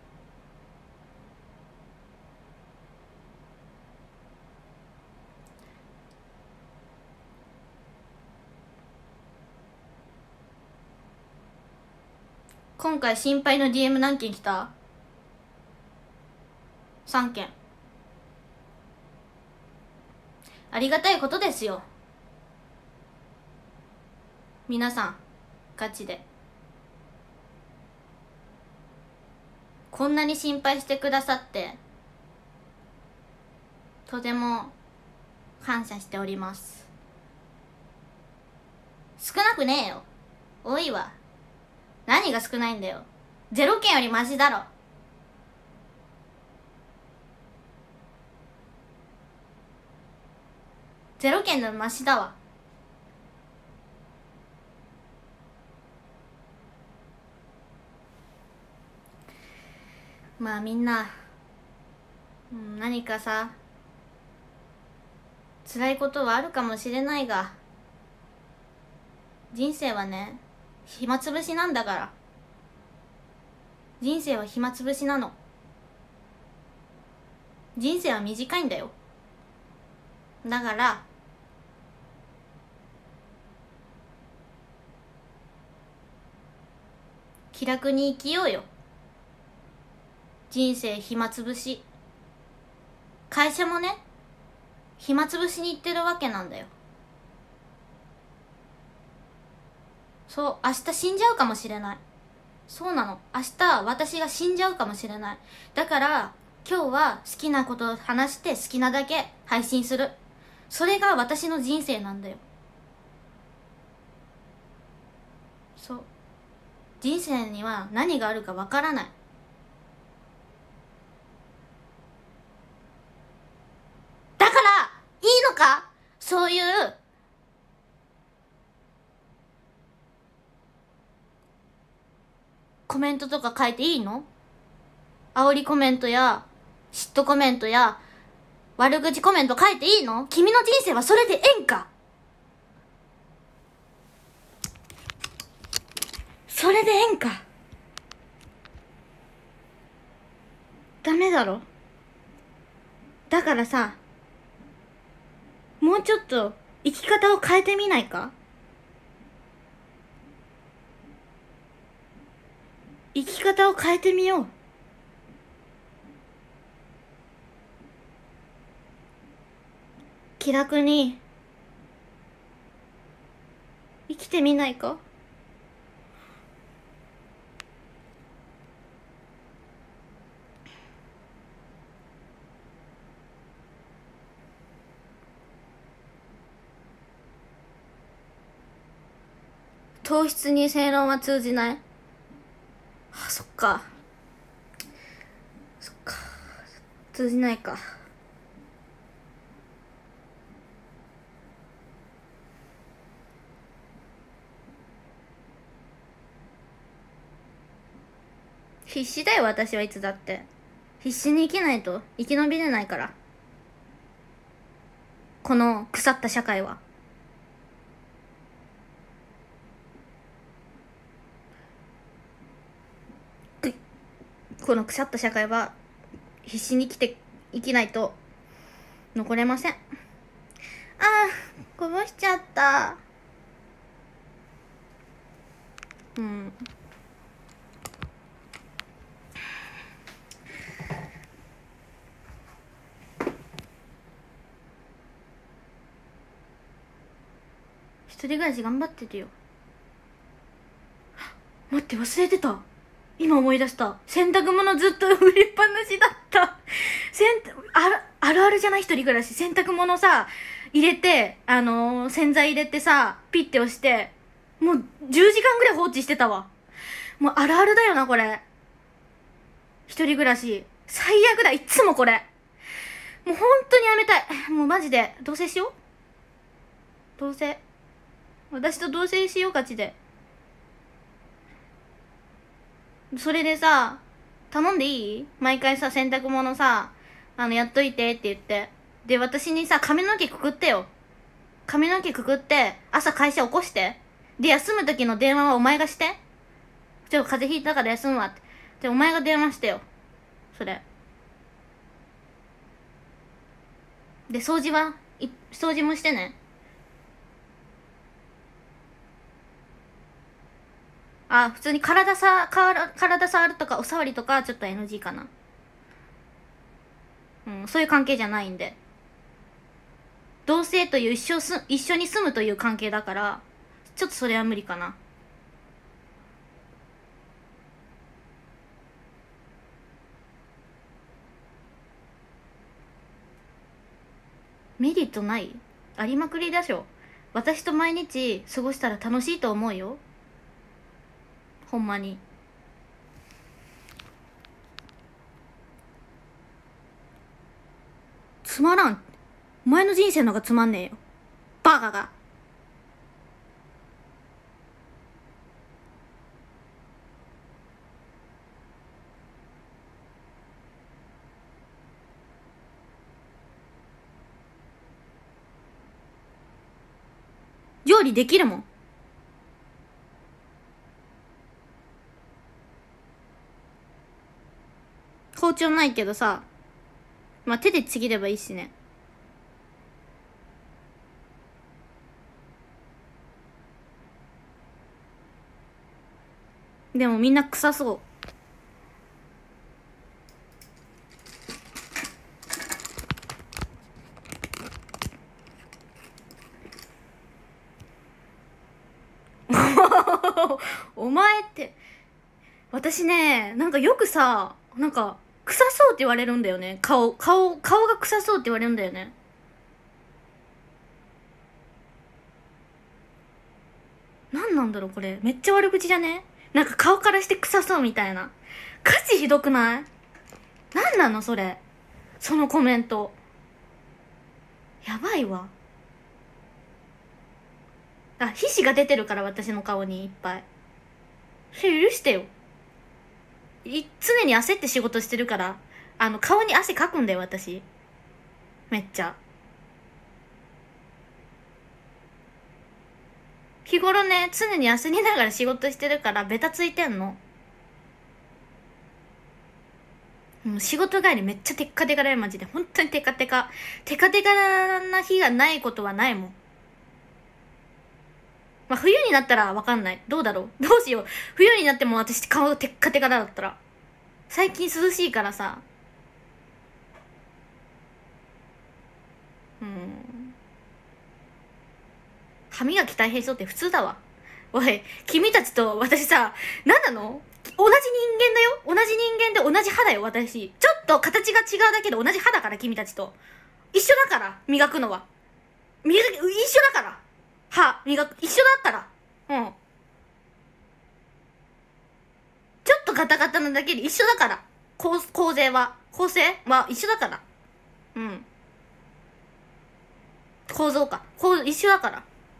今回心配の ディーエム 何件来た？ さん 件。ありがたいことですよ。皆さんガチでこんなに心配してくださってとても感謝しております。少なくねえよ、多いわ。何が少ないんだよ。ゼロ件よりマシだろ。ゼロ件のマシだわ。まあみんな、うん、何かさ辛いことはあるかもしれないが、人生はね暇つぶしなんだから。人生は暇つぶしなの。人生は短いんだよ。だから気楽に生きようよ。人生暇つぶし。会社もね暇つぶしに行ってるわけなんだよ。そう、明日死んじゃうかもしれない。そうなの、明日私が死んじゃうかもしれない。だから今日は好きなことを話して好きなだけ配信する。それが私の人生なんだよ。そう、人生には何があるかわからない。だからいいのか、そういうコメントとか書いていいの？煽りコメントや嫉妬コメントや悪口コメント書いていいの？君の人生はそれでええんか？それでええんか？ダメだろ。だからさ、もうちょっと生き方を変えてみないか？生き方を変えてみよう。気楽に生きてみないか？糖質に正論は通じない。あ、そっかそっか、通じないか。必死だよ私はいつだって。必死に生きないと生き延びれないから、この腐った社会は。この腐った社会は必死に生きて生きないと残れません。あー、こぼしちゃった。うん、一人暮らし頑張ってるよ。待って、忘れてた。今思い出した。洗濯物ずっと売りっぱなしだった。洗あるあるあるじゃない、一人暮らし。洗濯物さ、 入れて、あのー、洗剤入れてさ、ピッて押して、もうじゅうじかんぐらい放置してたわ。もうあるあるだよな、これ。一人暮らし。最悪だ、いっつもこれ。もう本当にやめたい。もうマジで、同棲しよう。同棲。私と同棲しよう、ガチで。それでさ、頼んでいい？毎回さ、洗濯物さ、あの、やっといてって言って。で、私にさ、髪の毛くくってよ。髪の毛くくって、朝会社起こして。で、休む時の電話はお前がして。ちょっと風邪ひいたから休むわって。で、お前が電話してよ。それ。で、掃除はい掃除もしてね。あ、普通に体さ、から体触るとかお触りとかちょっと エヌジー かな。うん、そういう関係じゃないんで。同棲という一緒す、一緒に住むという関係だから、ちょっとそれは無理かな。メリットない？ありまくりだしょ。私と毎日過ごしたら楽しいと思うよ。ほんまに。つまらん。お前の人生の方がつまんねえよ。バカが。料理できるもん。包丁ないけどさ、まあ、手でちぎればいいしね。でもみんな臭そう。お前って、私ね、なんかよくさ、なんか、臭そうって言われるんだよね。顔、顔、顔が臭そうって言われるんだよね。なんなんだろうこれ。めっちゃ悪口じゃね？なんか顔からして臭そうみたいな。ガチひどくない？なんなのそれ。そのコメント。やばいわ。あ、皮脂が出てるから私の顔にいっぱい。それ許してよ。い常に焦って仕事してるから、あの、顔に汗かくんだよ、私。めっちゃ。日頃ね、常に焦りながら仕事してるから、ベタついてんの。もう仕事帰りめっちゃテッカテカだよ、マジで。本当にテカテカ。テカテカな日がないことはないもん。まあ、冬になったらわかんない。どうだろう。どうしよう。冬になっても私顔がテッカテカだったら。最近涼しいからさ。うん。歯磨き大変そうって普通だわ。おい、君たちと私さ、何なの？同じ人間だよ。同じ人間で同じ歯だよ、私。ちょっと形が違うだけで同じ歯だから、君たちと。一緒だから、磨くのは。磨き、一緒だから。歯、磨く、一緒だから。うん。ちょっとガタガタなだけで一緒だから。構、構成は。構成は一緒だから。うん。構造か。構、一緒だから。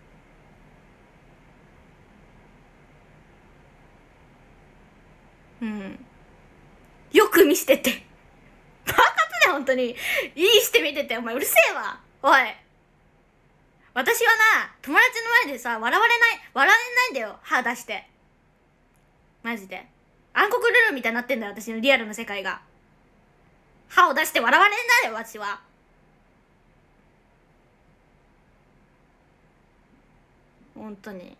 うん。よく見してて。バカだよ、本当に。いいして見てて、お前うるせえわ。おい。私はな、友達の前でさ、笑われない、笑えないんだよ。歯出して。マジで。暗黒ルールみたいになってんだよ、私のリアルな世界が。歯を出して笑われないよ、私は。本当に。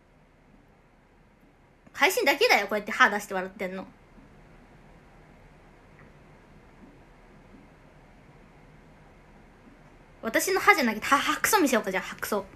配信だけだよ、こうやって歯出して笑ってんの。私の歯じゃなくて、歯、歯クソ見せようか、じゃあ、歯クソ。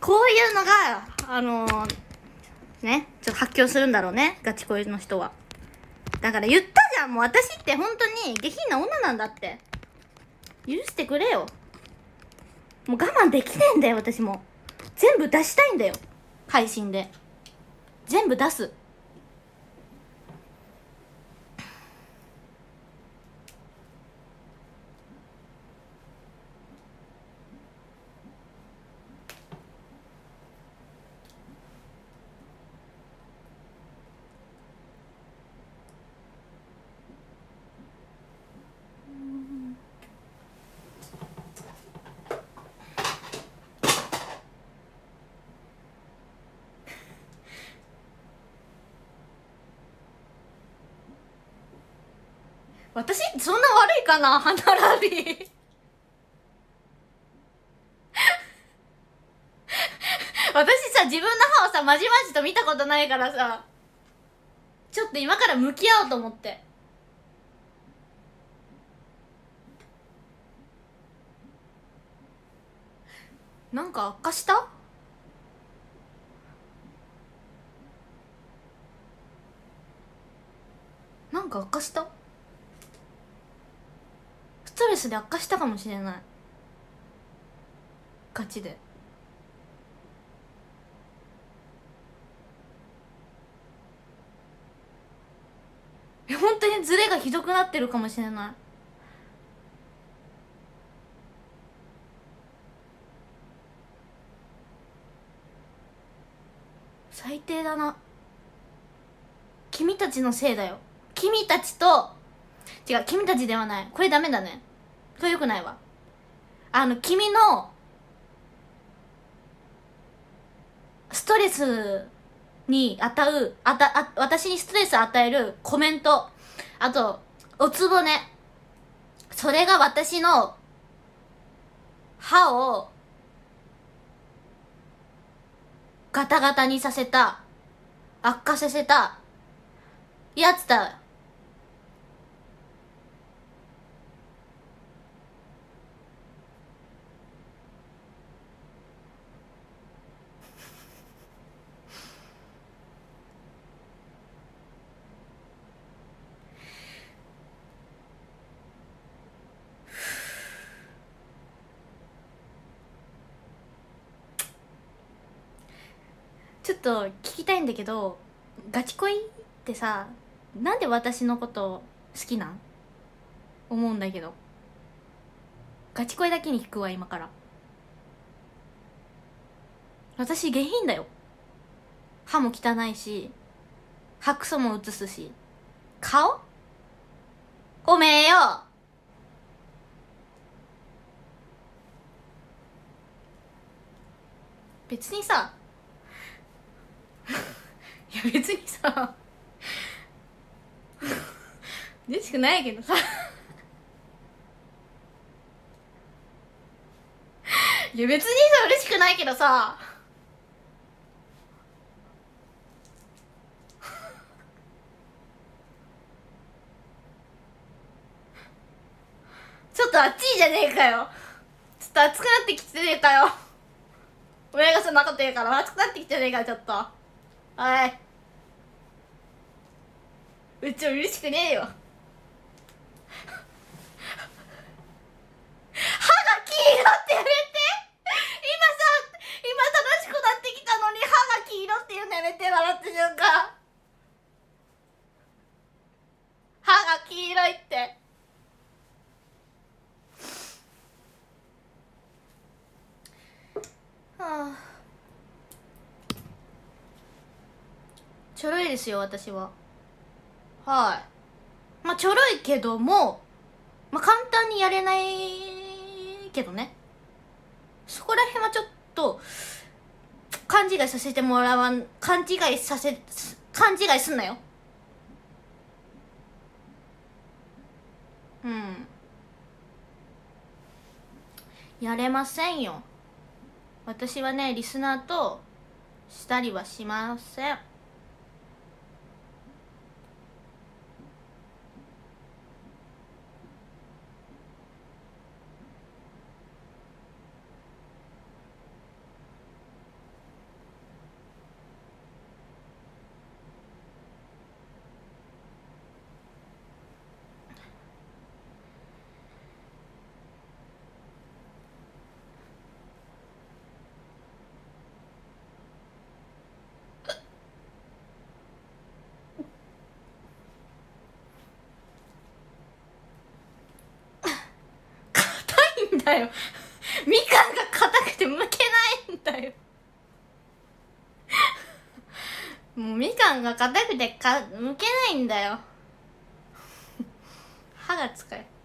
こういうのがあのー、ねちょっと発狂するんだろうね、ガチ恋の人は。だから言ったじゃん、もう私って本当に下品な女なんだって。許してくれよ。もう我慢できねえんだよ、私も。全部出したいんだよ、配信で。全部出す。私そんな悪いかな、歯並び。私さ、自分の歯をさまじまじと見たことないからさ、ちょっと今から向き合おうと思って。なんか悪化した？なんか悪化した？ストレスで悪化したかもしれない。ガチで。本当にズレがひどくなってるかもしれない。最低だな。君たちのせいだよ。君たちと、違う、君たちではない。これダメだね。これよくないわ。あの、君の、ストレスに与う、あた、あ、私にストレス与えるコメント。あと、おつぼね。それが私の歯をガタガタにさせた、悪化させたやつだ。ちょっと聞きたいんだけど、ガチ恋ってさ、なんで私のこと好きなん？思うんだけど。ガチ恋だけに聞くわ、今から。私下品だよ。歯も汚いし、歯クソも映すし。顔？おめえよ。別にさいや別にさ嬉しくないけどさいや別にさ嬉しくないけどさちょっとあっちいじゃねえかよ。ちょっと熱くなってきてねえかよ。俺がそんなこと言うから熱くなってきてねえかよ、ちょっと。おい、うちも嬉しくねえよ。歯が黄色ってやめて。今さ、今楽しくなってきたのに歯が黄色って言うのやめて、笑った瞬間。歯が黄色いって。はあ、ちょろいですよ私は。はい。まあちょろいけども、まあ簡単にやれないけどね。そこら辺はちょっと勘違いさせてもらわん、勘違いさせ、勘違いすんなよ。うん、やれませんよ。私はね、リスナーとしたりはしません。 だよみかんが硬くて剥けないんだよもうみかんが硬くてか剥けないんだよ歯が使え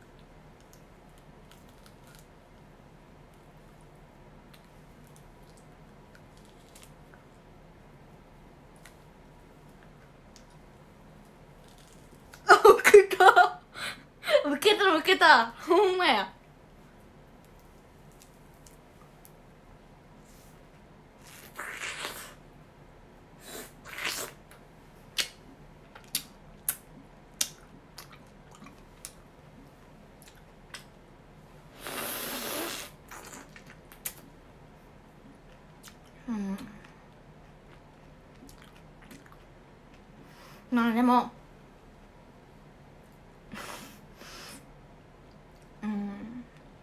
むけたむけたむけたほんまやうんまあでもうん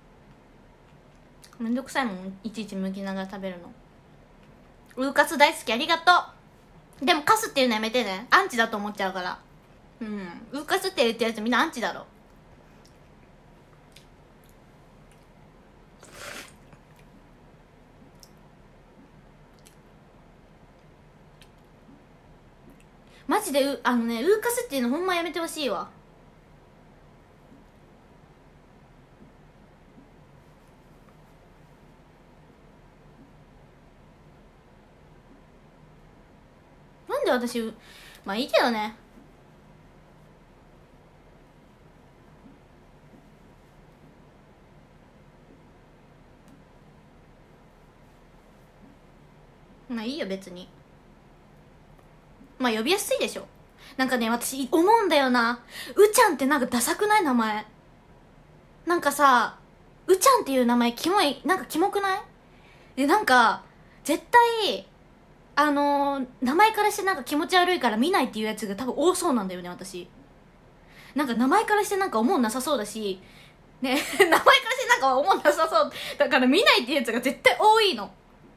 めんどくさいもんいちいち剥きながら食べるのウーカス大好きありがとうでもカスっていうのやめてねアンチだと思っちゃうからうんウーカスって言ってるやつみんなアンチだろマジでうあのねウーカスっていうのほんまやめてほしいわなんで私まあいいけどねまあいいよ別にまあ呼びやすいでしょなんかね私思うんだよなうちゃんってなんかダサくない名前なんかさうちゃんっていう名前キモいなんかキモくないでなんか絶対あのー、名前からしてなんか気持ち悪いから見ないっていうやつが多分多そうなんだよね私なんか名前からしてなんか思んなさそうだしね名前からしてなんか思んなさそうだから見ないっていうやつが絶対多いの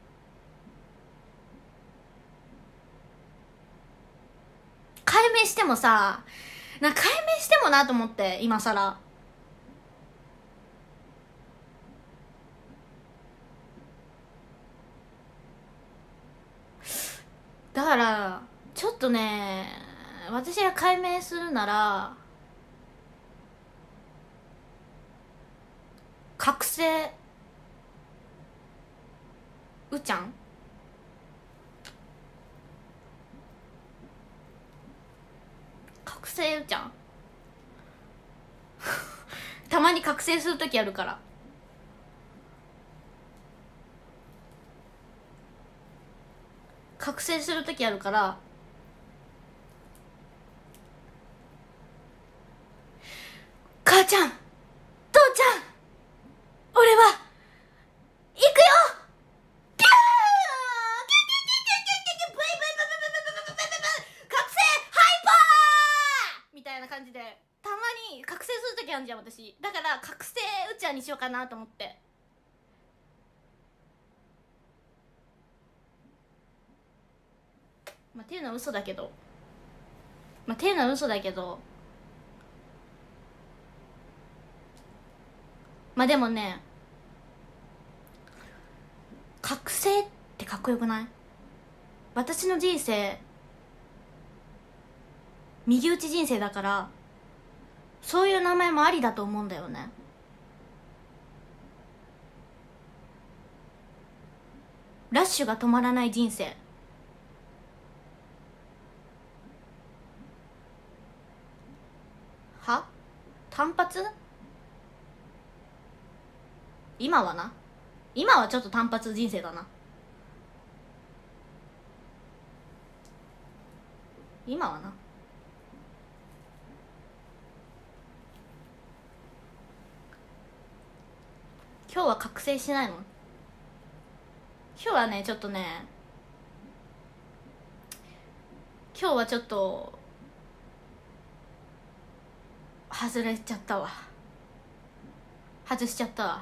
解明してもさなんか解明してもなと思って今さらだからちょっとね私が解明するなら覚醒うちゃん覚醒うちゃんたまに覚醒するときあるから覚醒するときあるから母ちゃん父ちゃん俺は行くよピュー覚醒ハイパーみたいな感じでたまに覚醒するときあるじゃん私だから覚醒うちゃんにしようかなと思ってまあっていうのは嘘だけどまあっていうのは嘘だけどまあでもね覚醒ってかっこよくない？私の人生右打ち人生だからそういう名前もありだと思うんだよね。ラッシュが止まらない人生。は？単発？今はな今はちょっと単発人生だな今はな今日は覚醒しないの？今日はねちょっとね今日はちょっと外れちゃったわ外しちゃったわ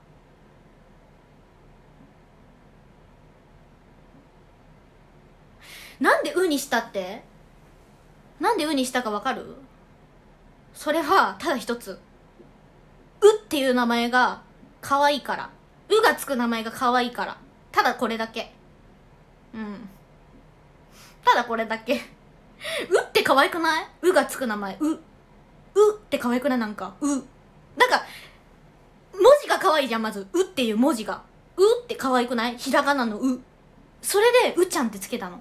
なんで「う」にしたってなんで「う」にしたかわかる？それはただ一つ「う」っていう名前が可愛いから。うがつく名前が可愛いから。ただこれだけ。うん。ただこれだけ。うって可愛くない？うがつく名前。う。うって可愛くない？なんか、う。なんか、文字が可愛いじゃん、まず。うっていう文字が。うって可愛くない？ひらがなのう。それで、うちゃんってつけたの。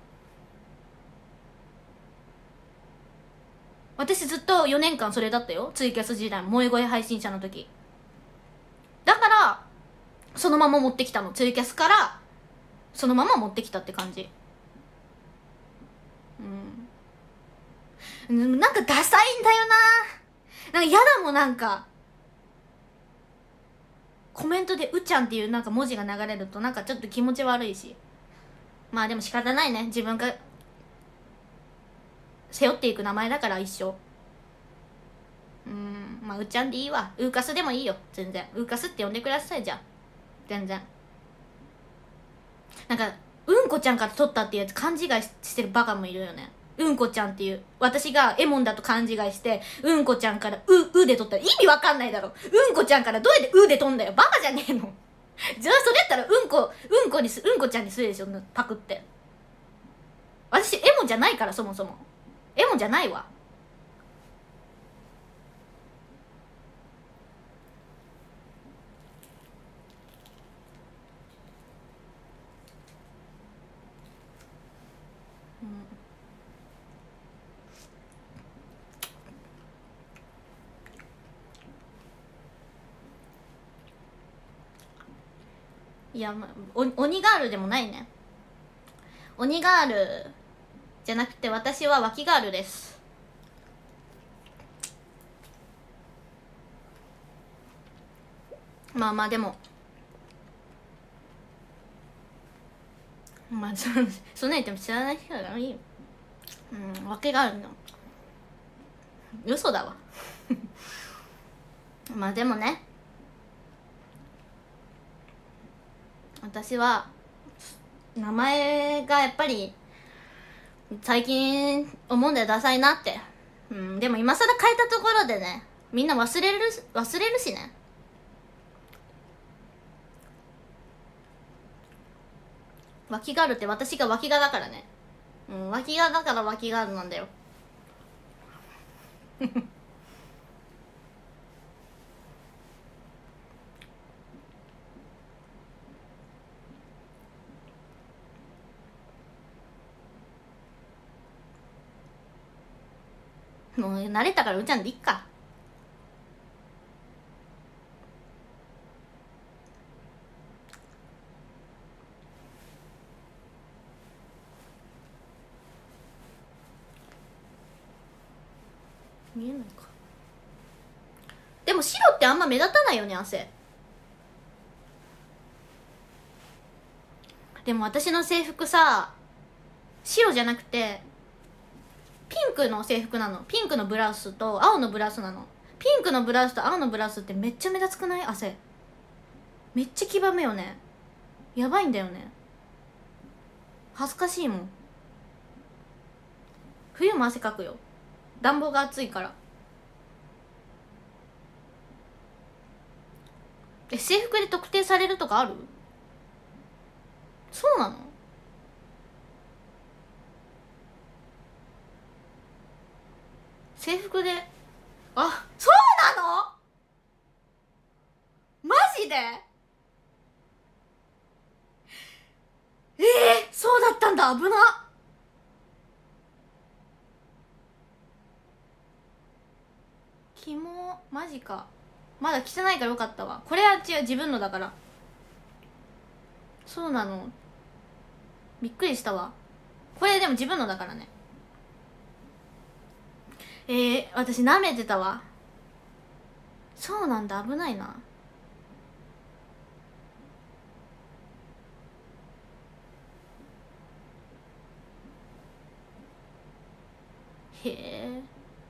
私ずっとよねんかんそれだったよ。ツイキャス時代、萌え声配信者の時。だから、そのまま持ってきたの。ツイキャスから、そのまま持ってきたって感じ。うん。なんかダサいんだよな。なんか嫌だもん、なんか。コメントでうちゃんっていうなんか文字が流れるとなんかちょっと気持ち悪いし。まあでも仕方ないね。自分が背負っていく名前だから一生。うん、まあうちゃんでいいわ。ウーカスでもいいよ、全然。ウーカスって呼んでください、じゃあ。全然。なんか、うんこちゃんから取ったっていうやつ勘違いしてるバカもいるよね。うんこちゃんっていう。私がエモンだと勘違いして、うんこちゃんからう、うで取ったら意味わかんないだろ。うんこちゃんからどうやってうで取んだよ。バカじゃねえの。じゃあそれやったらうんこ、うんこにす、うんこちゃんにするでしょ、パクって。私エモンじゃないから、そもそも。エモンじゃないわ。いや、まあ、お鬼ガールでもないね。鬼ガールじゃなくて私は脇ガールです。まあまあでもまあそそんな言っても知らない人がいいよ。うん、訳があるの。嘘だわまあでもね、私は名前がやっぱり最近思うんだよ、ダサいなって。うん、でも今更変えたところでね、みんな忘れる忘れるしね。脇があるって私が脇がだからね。うん、脇がだから脇があるなんだよもう慣れたからうちゃんでいっか。見えないか。でも白ってあんま目立たないよね、汗。でも私の制服さ、白じゃなくてピンクの制服なの。ピンクのブラウスと青のブラウスなの。ピンクのブラウスと青のブラウスってめっちゃ目立つくない？汗めっちゃ黄ばむよね。やばいんだよね。恥ずかしいもん。冬も汗かくよ、暖房が暑いから。え、制服で特定されるとかある？そうなの？制服で、あ、そうなの？マジで？ええー、そうだったんだ。危な。キモ、マジか。まだ着てないからよかったわ。これは違う、自分のだから。そうなの。びっくりしたわ。これでも自分のだからね。えー、私舐めてたわ。そうなんだ、危ないな。へえ。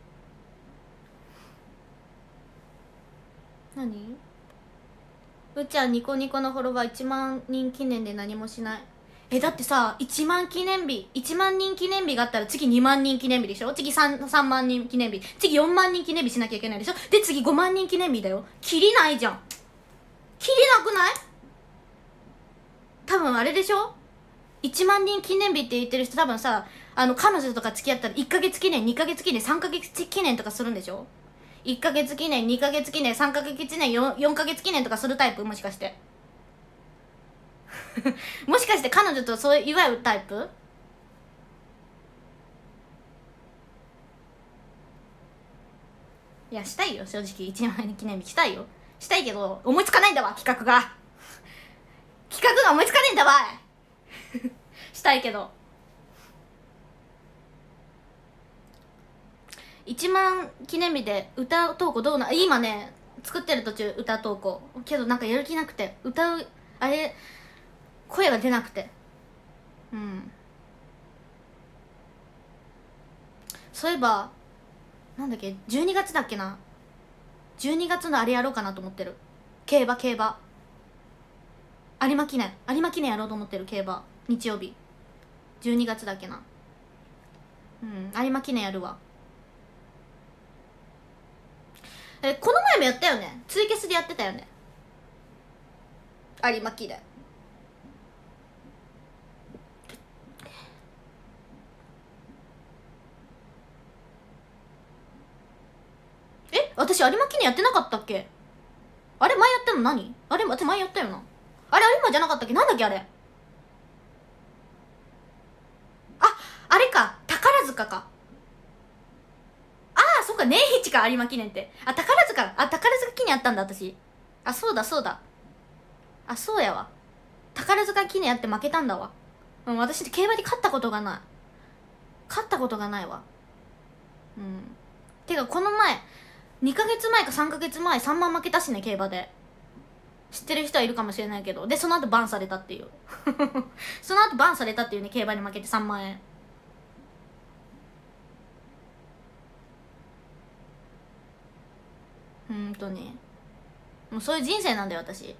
何？うちはニコニコのフォロワーいちまんにん記念で何もしない。え、だってさ、いちまん記念日、いちまんにん記念日があったら次にまんにん記念日でしょ。次 3, さんまん人記念日、次よんまん人記念日しなきゃいけないでしょ。で次ごまん人記念日だよ。きりないじゃん。 きりなくない？多分あれでしょ、いちまんにん記念日って言ってる人多分さ、あの彼女とか付き合ったらいっかげつ記念、にかげつ記念、さんかげつ記念とかするんでしょ。いっかげつ記念、にかげつ記念、さんかげつ記念、 4, 4ヶ月記念とかするタイプ？もしかしてもしかして彼女とそういわゆるタイプ？いや、したいよ、正直。いちまんにん記念日したいよ、したいけど思いつかないんだわ、企画が企画が思いつかねえんだわしたいけどいちまん記念日で歌投稿どうな、今ね作ってる途中、歌投稿けどなんかやる気なくて、歌うあれ声が出なくて、うん。そういえばなんだっけ、じゅうにがつだっけな、じゅうにがつのあれやろうかなと思ってる。競馬競馬有馬記念有馬記念やろうと思ってる。競馬日曜日じゅうにがつだっけな。うん有馬記念やるわ。えこの前もやったよね、ツイキャスでやってたよね、有馬記念。え私有馬記念やってなかったっけ？あれ前やったの何？あれ私前やったよな。あれ有馬じゃなかったっけ？なんだっけあれ。ああれか、宝塚か。ああそっか、年一か有馬記念って。あ宝塚、あ宝塚記念やったんだ私。あそうだそうだ、あそうやわ、宝塚記念やって負けたんだわ。うん私競馬で勝ったことがない、勝ったことがないわ。うんてかこの前にかげつまえかさんかげつまえさんまん負けたしね、競馬で。知ってる人はいるかもしれないけど、でその後バンされたっていうその後バンされたっていうね、競馬に負けてさんまんえん。ほんとね、もうそういう人生なんだよ私。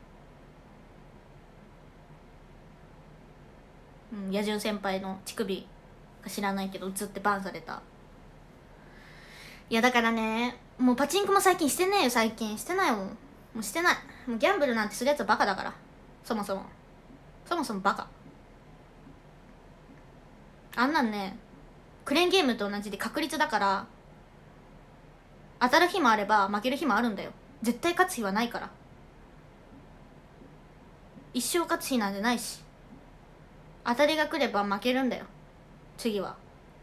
うん野獣先輩の乳首か知らないけど映ってバンされた。いやだからね、もうパチンコも最近してねえよ、最近してないもん、もうしてない。もうギャンブルなんてするやつはバカだから、そもそもそもそもバカ。あんなんねクレーンゲームと同じで確率だから、当たる日もあれば負ける日もあるんだよ。絶対勝つ日はないから、一生勝つ日なんてないし、当たりが来れば負けるんだよ次は。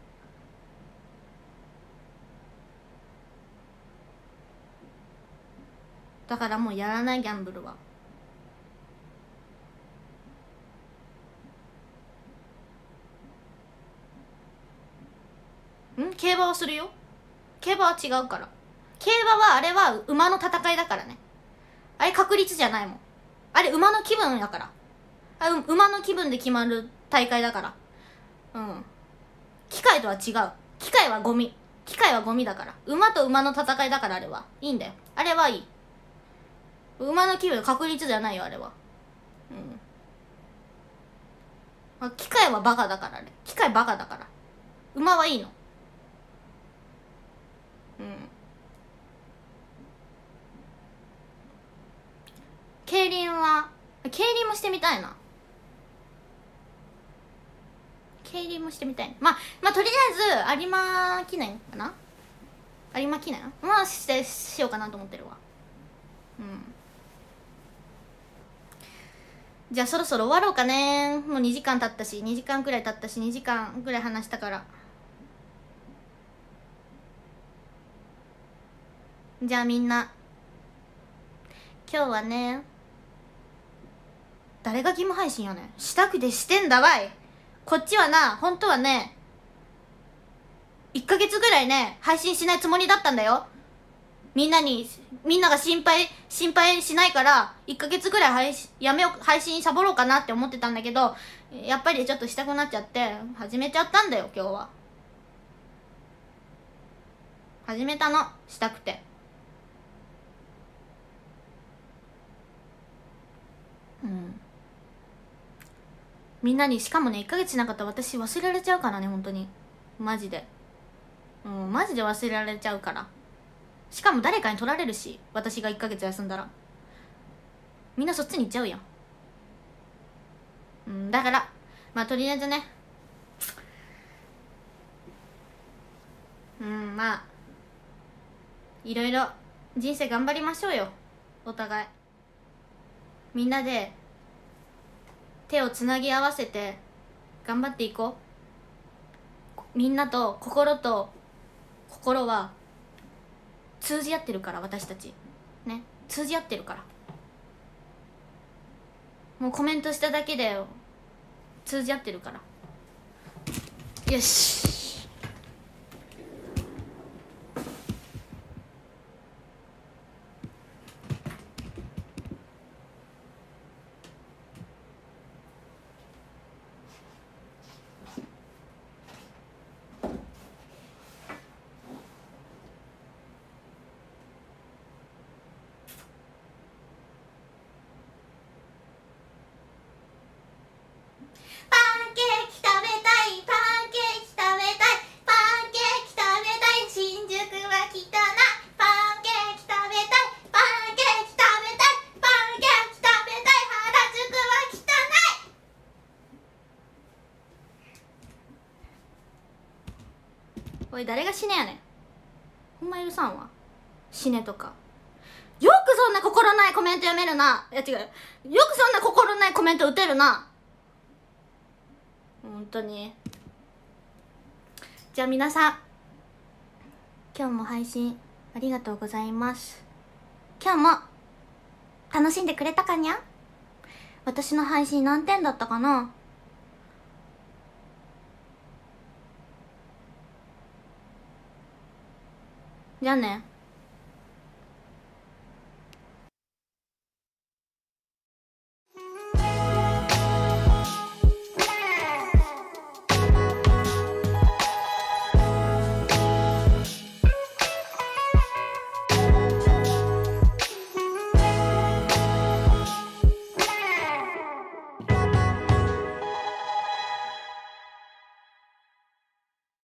だからもうやらない、ギャンブルは。ん競馬はするよ、競馬は違うから。競馬はあれは馬の戦いだからね、あれ確率じゃないもん、あれ馬の気分だから、あれ馬の気分で決まる大会だから。うん機械とは違う、機械はゴミ、機械はゴミだから。馬と馬の戦いだから、あれはいいんだよ、あれはいい。馬の気分確率じゃないよあれは。うんまあ機械はバカだからね、機械バカだから。馬はいいの。うん競輪は競輪もしてみたいな、競輪もしてみたいな。まあまあとりあえず有馬記念かな、有馬記念まあしてしようかなと思ってるわ。うんじゃあそろそろ終わろうかね。もうにじかん経ったし、にじかんくらい経ったし、にじかんくらい話したから。じゃあみんな今日はね、誰が義務配信やねん、したくてしてんだわい。こっちはな本当はねいっかげつぐらいね配信しないつもりだったんだよ。みんなにみんなが心配心配しないからいっかげつぐらい配信やめよう、配信サボろうかなって思ってたんだけど、やっぱりちょっとしたくなっちゃって始めちゃったんだよ。今日は始めたの、したくて。うんみんなに、しかもねいっかげつしなかったら私忘れられちゃうからね、本当にマジで、うんマジで忘れられちゃうから。しかも誰かに取られるし、私がいっかげつ休んだらみんなそっちに行っちゃうやん。うん、だからまあとりあえずね、うんまあいろいろ人生頑張りましょうよ。お互いみんなで手をつなぎ合わせて頑張っていこう。みんなと心と心は通じ合ってるから、私たちね通じ合ってるから、もうコメントしただけで通じ合ってるから。よし、パンケーキ食べたい、パンケーキ食べたい、パンケーキ食べたい、新宿は汚い、パンケーキ食べたい、パンケーキ食べたい、パンケーキ食べたい、原宿は汚い。おい誰が死ねやねん、ほんま許さんわ、死ねとか。よくそんな心ないコメント読めるな。いや違う、よくそんな心ないコメント打てるな、本当に。じゃあ皆さん今日も配信ありがとうございます。今日も楽しんでくれたかにゃ。私の配信何点だったかな。じゃあね。